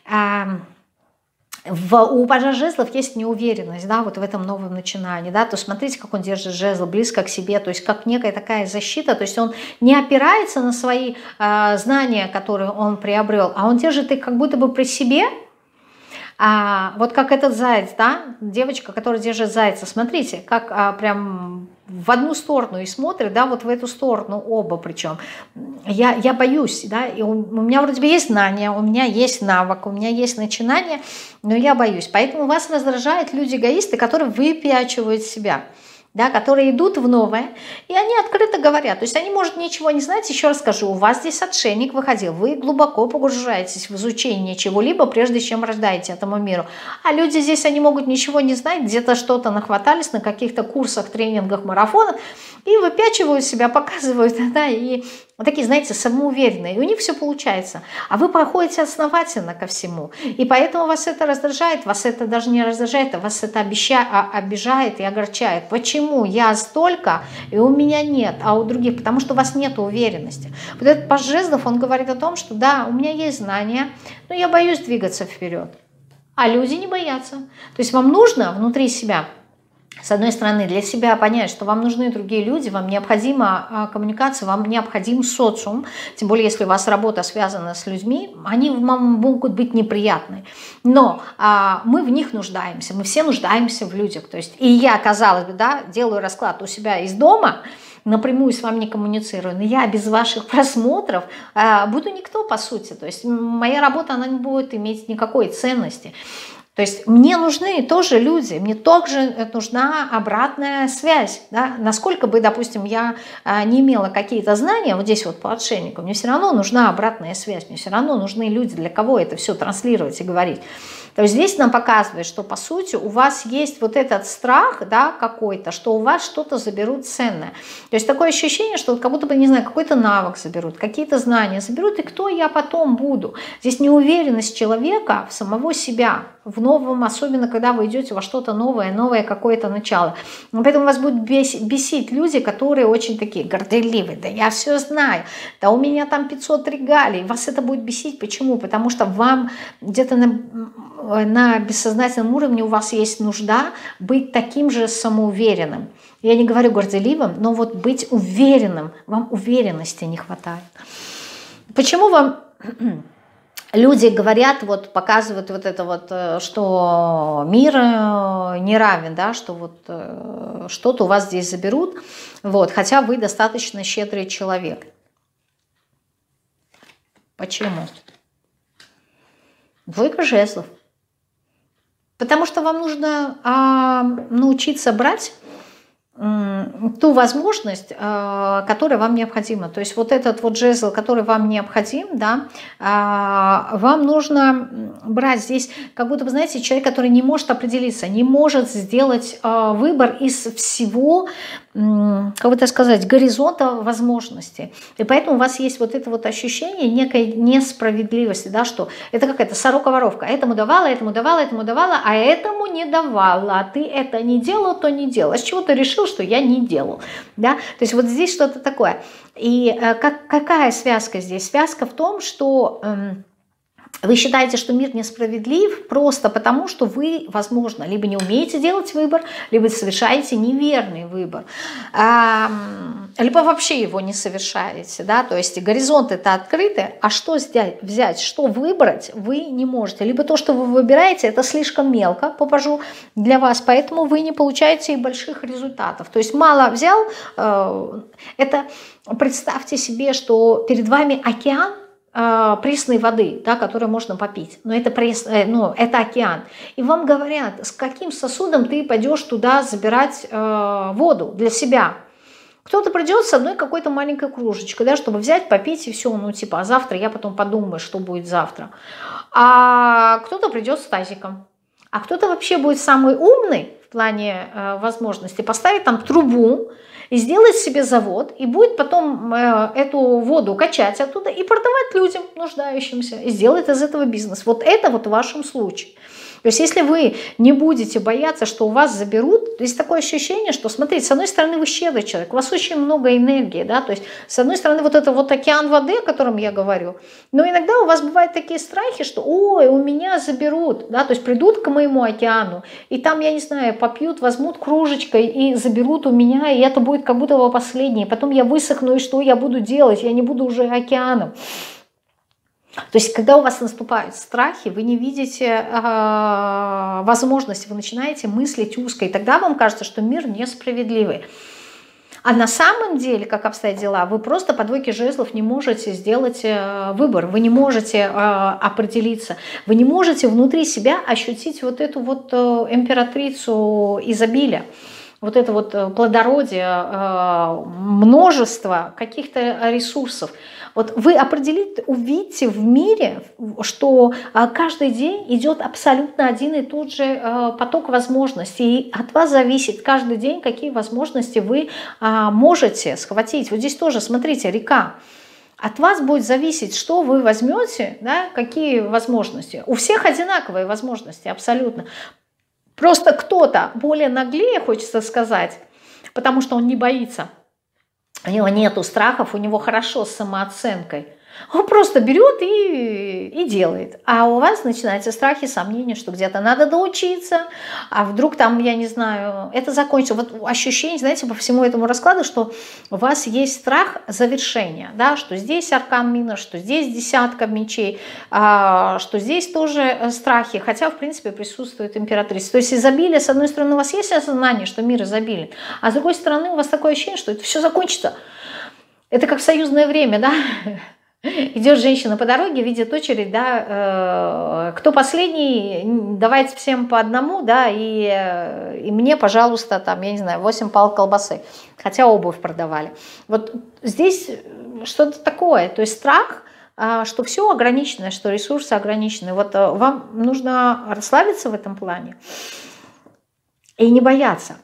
у пажа жезлов есть неуверенность, да, вот в этом новом начинании, да, то смотрите, как он держит жезл близко к себе, то есть как некая такая защита, то есть он не опирается на свои знания, которые он приобрел, а он держит их как будто бы при себе. Вот как этот заяц, да, девочка, которая держит зайца, смотрите, как прям в одну сторону и смотрит, да, вот в эту сторону оба причем. Я боюсь, да, и у меня вроде бы есть знания, у меня есть навык, у меня есть начинание, но я боюсь. Поэтому вас раздражают люди-эгоисты, которые выпячивают себя, да, которые идут в новое, и они открыто говорят. То есть они, может, ничего не знать. Еще раз скажу, у вас здесь отшельник выходил, вы глубоко погружаетесь в изучение чего-либо, прежде чем рождаете этому миру. А люди здесь, они могут ничего не знать, где-то что-то нахватались на каких-то курсах, тренингах, марафонах, и выпячивают себя, показывают, да, и такие, знаете, самоуверенные, и у них все получается. А вы проходите основательно ко всему, и поэтому вас это раздражает, вас это даже не раздражает, а вас это обижает и огорчает. Почему я столько, и у меня нет, а у других? Потому что у вас нет уверенности. Вот этот паж жезлов, он говорит о том, что да, у меня есть знания, но я боюсь двигаться вперед. А люди не боятся. То есть вам нужно внутри себя, с одной стороны, для себя понять, что вам нужны другие люди, вам необходима коммуникация, вам необходим социум, тем более, если у вас работа связана с людьми, они вам могут быть неприятны, но мы в них нуждаемся, мы все нуждаемся в людях, то есть и я, казалось бы, да, делаю расклад у себя из дома, напрямую с вами не коммуницирую, но я без ваших просмотров буду никто, по сути, то есть моя работа, она не будет иметь никакой ценности. То есть мне нужны тоже люди, мне также нужна обратная связь. Да? Насколько бы, допустим, я не имела какие-то знания, вот здесь вот по отшельнику, мне все равно нужна обратная связь, мне все равно нужны люди, для кого это все транслировать и говорить. То есть здесь нам показывает, что по сути у вас есть вот этот страх, да, какой-то, что у вас что-то заберут ценное. То есть такое ощущение, что как будто бы, не знаю, какой-то навык заберут, какие-то знания заберут, и кто я потом буду. Здесь неуверенность человека в самого себя, в новом, особенно когда вы идете во что-то новое, новое какое-то начало. Поэтому вас будут бесить люди, которые очень такие горделивые. Да я все знаю, да у меня там 500 регалий. Вас это будет бесить. Почему? Потому что вам где-то на бессознательном уровне у вас есть нужда быть таким же самоуверенным. Я не говорю горделивым, но вот быть уверенным. Вам уверенности не хватает. Почему вам... Люди говорят, вот показывают вот это вот, что мир не равен, да, что вот что-то у вас здесь заберут, вот, хотя вы достаточно щедрый человек. Почему? Двойка жезлов. Потому что вам нужно научиться брать ту возможность, которая вам необходима. То есть вот этот вот жезл, который вам необходим, да, вам нужно брать здесь, как будто бы, знаете, человек, который не может определиться, не может сделать выбор из всего, как бы это сказать, горизонта возможностей. И поэтому у вас есть вот это вот ощущение некой несправедливости, да, что это какая-то сорока-воровка. Этому давала, этому давала, этому давала, а этому не давала. А ты это не делал, то не делал. А с чего ты решил, что я не делал? Да? То есть вот здесь что-то такое. И какая связка здесь? Связка в том, что... Вы считаете, что мир несправедлив просто потому, что вы, возможно, либо не умеете делать выбор, либо совершаете неверный выбор, либо вообще его не совершаете. Да? То есть горизонты-то открыты, а что взять, что выбрать вы не можете. Либо то, что вы выбираете, это слишком мелко, попажу, для вас, поэтому вы не получаете и больших результатов. То есть мало взял, это представьте себе, что перед вами океан, пресной воды, да, которую можно попить, но это, это океан. И вам говорят, с каким сосудом ты пойдешь туда забирать воду для себя. Кто-то придет с одной какой-то маленькой кружечкой, да, чтобы взять, попить и все, ну типа, а завтра я потом подумаю, что будет завтра. А кто-то придет с тазиком. А кто-то вообще будет самый умный в плане возможности, поставить там трубу, и сделает себе завод, и будет потом эту воду качать оттуда и продавать людям, нуждающимся, и сделает из этого бизнес. Вот это вот в вашем случае. То есть если вы не будете бояться, что у вас заберут, есть такое ощущение, что, смотрите, с одной стороны вы щедрый человек, у вас очень много энергии, да, то есть с одной стороны вот это вот океан воды, о котором я говорю, но иногда у вас бывают такие страхи, что ой, у меня заберут, да, то есть придут к моему океану, и там, я не знаю, попьют, возьмут кружечкой и заберут у меня, и это будет как будто бы последнее, потом я высохну, и что я буду делать, я не буду уже океаном. То есть, когда у вас наступают страхи, вы не видите возможности, вы начинаете мыслить узко, и тогда вам кажется, что мир несправедливый. А на самом деле, как обстоят дела, вы просто по двойке жезлов не можете сделать выбор, вы не можете определиться, вы не можете внутри себя ощутить вот эту вот императрицу изобилия. Вот это вот плодородие, множество каких-то ресурсов. Вот вы определите, увидите в мире, что каждый день идет абсолютно один и тот же поток возможностей. И от вас зависит каждый день, какие возможности вы можете схватить. Вот здесь тоже, смотрите, река. От вас будет зависеть, что вы возьмете, да, какие возможности. У всех одинаковые возможности, абсолютно. Просто кто-то более наглее, хочется сказать, потому что он не боится. У него нету страхов, у него хорошо с самооценкой. Он просто берет и делает. А у вас начинаются страхи, сомнения, что где-то надо доучиться, а вдруг там, я не знаю, это закончится. Вот ощущение, знаете, по всему этому раскладу, что у вас есть страх завершения, да, что здесь аркан мина, что здесь десятка мечей, что здесь тоже страхи, хотя, в принципе, присутствует императрица. То есть изобилие, с одной стороны, у вас есть осознание, что мир изобилен, а с другой стороны, у вас такое ощущение, что это все закончится. Это как в союзное время, да? Идет женщина по дороге, видит очередь, да, кто последний, давайте всем по одному, да, и мне, пожалуйста, там, я не знаю, 8 палок колбасы, хотя обувь продавали. Вот здесь что-то такое, то есть страх, что все ограничено, что ресурсы ограничены. Вот вам нужно расслабиться в этом плане и не бояться,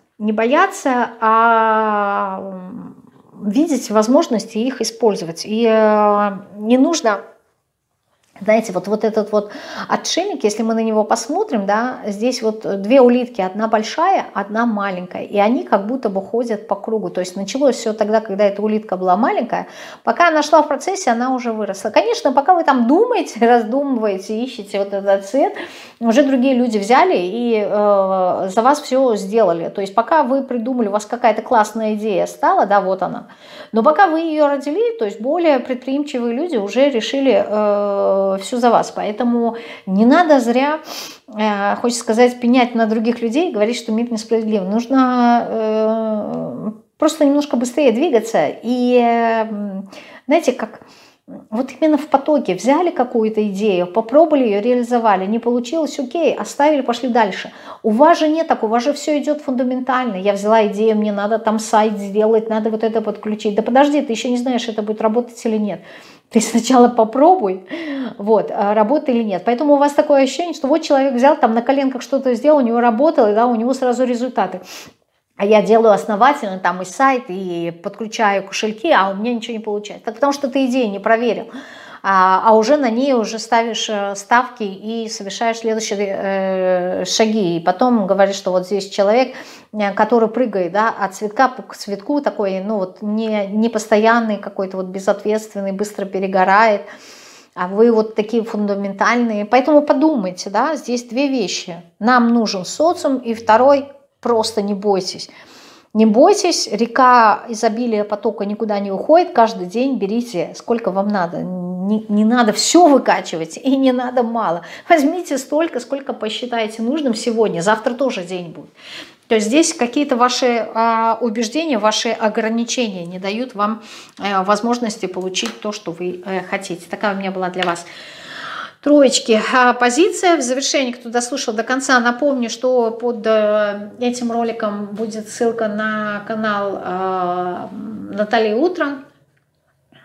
видеть возможности их использовать. И не нужно, знаете, вот этот вот отшельник, если мы на него посмотрим, да, здесь вот две улитки, одна большая, одна маленькая, и они как будто бы ходят по кругу. То есть началось все тогда, когда эта улитка была маленькая, пока она шла в процессе, она уже выросла. Конечно, пока вы там думаете, раздумываете, ищете вот этот цвет, уже другие люди взяли и за вас все сделали. То есть пока вы придумали, у вас какая-то классная идея стала, да, вот она, но пока вы ее родили, то есть более предприимчивые люди уже решили все за вас. Поэтому не надо зря, хочется сказать, пенять на других людей и говорить, что мир несправедлив. Нужно просто немножко быстрее двигаться. И знаете, как вот именно в потоке взяли какую-то идею, попробовали ее, реализовали, не получилось, окей, оставили, пошли дальше. У вас же нет так, у вас же все идет фундаментально. Я взяла идею, мне надо там сайт сделать, надо вот это подключить. Да подожди, ты еще не знаешь, это будет работать или нет. Ты сначала попробуй, вот, работает или нет. Поэтому у вас такое ощущение, что вот человек взял, там на коленках что-то сделал, у него работало, и да, у него сразу результаты. А я делаю основательно там и сайт, и подключаю кошельки, а у меня ничего не получается. Так потому что ты идею не проверил, а уже на ней уже ставишь ставки и совершаешь следующие шаги. И потом говоришь, что вот здесь человек, который прыгает, да, от цветка к цветку, такой, ну вот не постоянный какой-то, вот безответственный, быстро перегорает. А вы вот такие фундаментальные. Поэтому подумайте, да, здесь две вещи. Нам нужен социум, и второй – просто не бойтесь. Не бойтесь, река изобилия потока никуда не уходит. Каждый день берите, сколько вам надо. Не надо все выкачивать и не надо мало. Возьмите столько, сколько посчитаете нужным сегодня. Завтра тоже день будет. То есть здесь какие-то ваши убеждения, ваши ограничения не дают вам возможности получить то, что вы хотите. Такая у меня была для вас троечки позиция. В завершении, кто дослушал до конца, напомню, что под этим роликом будет ссылка на канал Натальи Утро.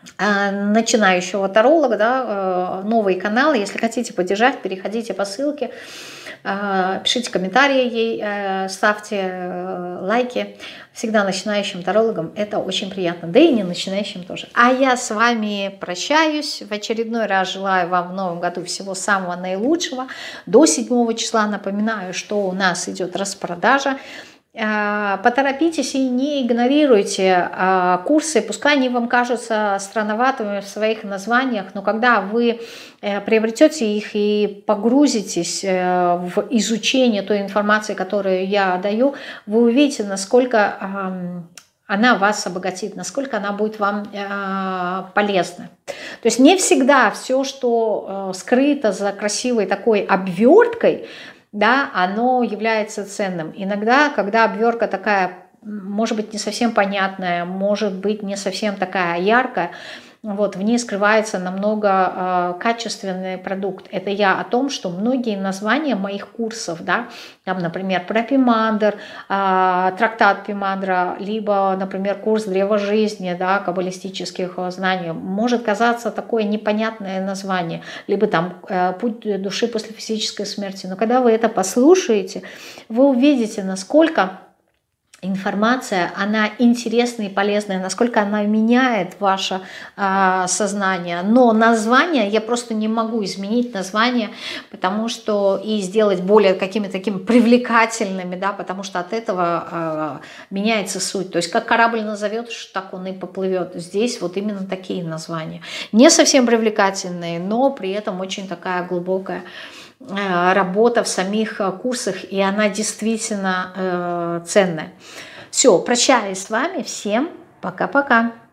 начинающего таролога, да, новый канал. Если хотите поддержать, переходите по ссылке, пишите комментарии ей, ставьте лайки. Всегда начинающим тарологам это очень приятно, да и не начинающим тоже. А я с вами прощаюсь. В очередной раз желаю вам в новом году всего самого наилучшего. До 7 числа напоминаю, что у нас идет распродажа. Поторопитесь и не игнорируйте курсы, пускай они вам кажутся странноватыми в своих названиях, но когда вы приобретете их и погрузитесь в изучение той информации, которую я даю, вы увидите, насколько она вас обогатит, насколько она будет вам полезна. То есть не всегда все, что скрыто за красивой такой обверткой, да, оно является ценным. Иногда, когда обвертка такая, может быть, не совсем понятная, может быть, не совсем такая яркая, вот, в ней скрывается намного качественный продукт. Это я о том, что многие названия моих курсов, да, там, например, про Пимандр, трактат Пимандра, либо, например, курс древа жизни, да, каббалистических знаний, может казаться такое непонятное название, либо там путь души после физической смерти. Но когда вы это послушаете, вы увидите, насколько информация, она интересная и полезная, насколько она меняет ваше сознание. Но название, я просто не могу изменить название, потому что и сделать более какими-то такими привлекательными, да, потому что от этого меняется суть. То есть как корабль назовешь, так он и поплывет. Здесь вот именно такие названия. Не совсем привлекательные, но при этом очень такая глубокая работа в самих курсах, и она действительно ценная. Все, прощаюсь с вами, всем пока-пока.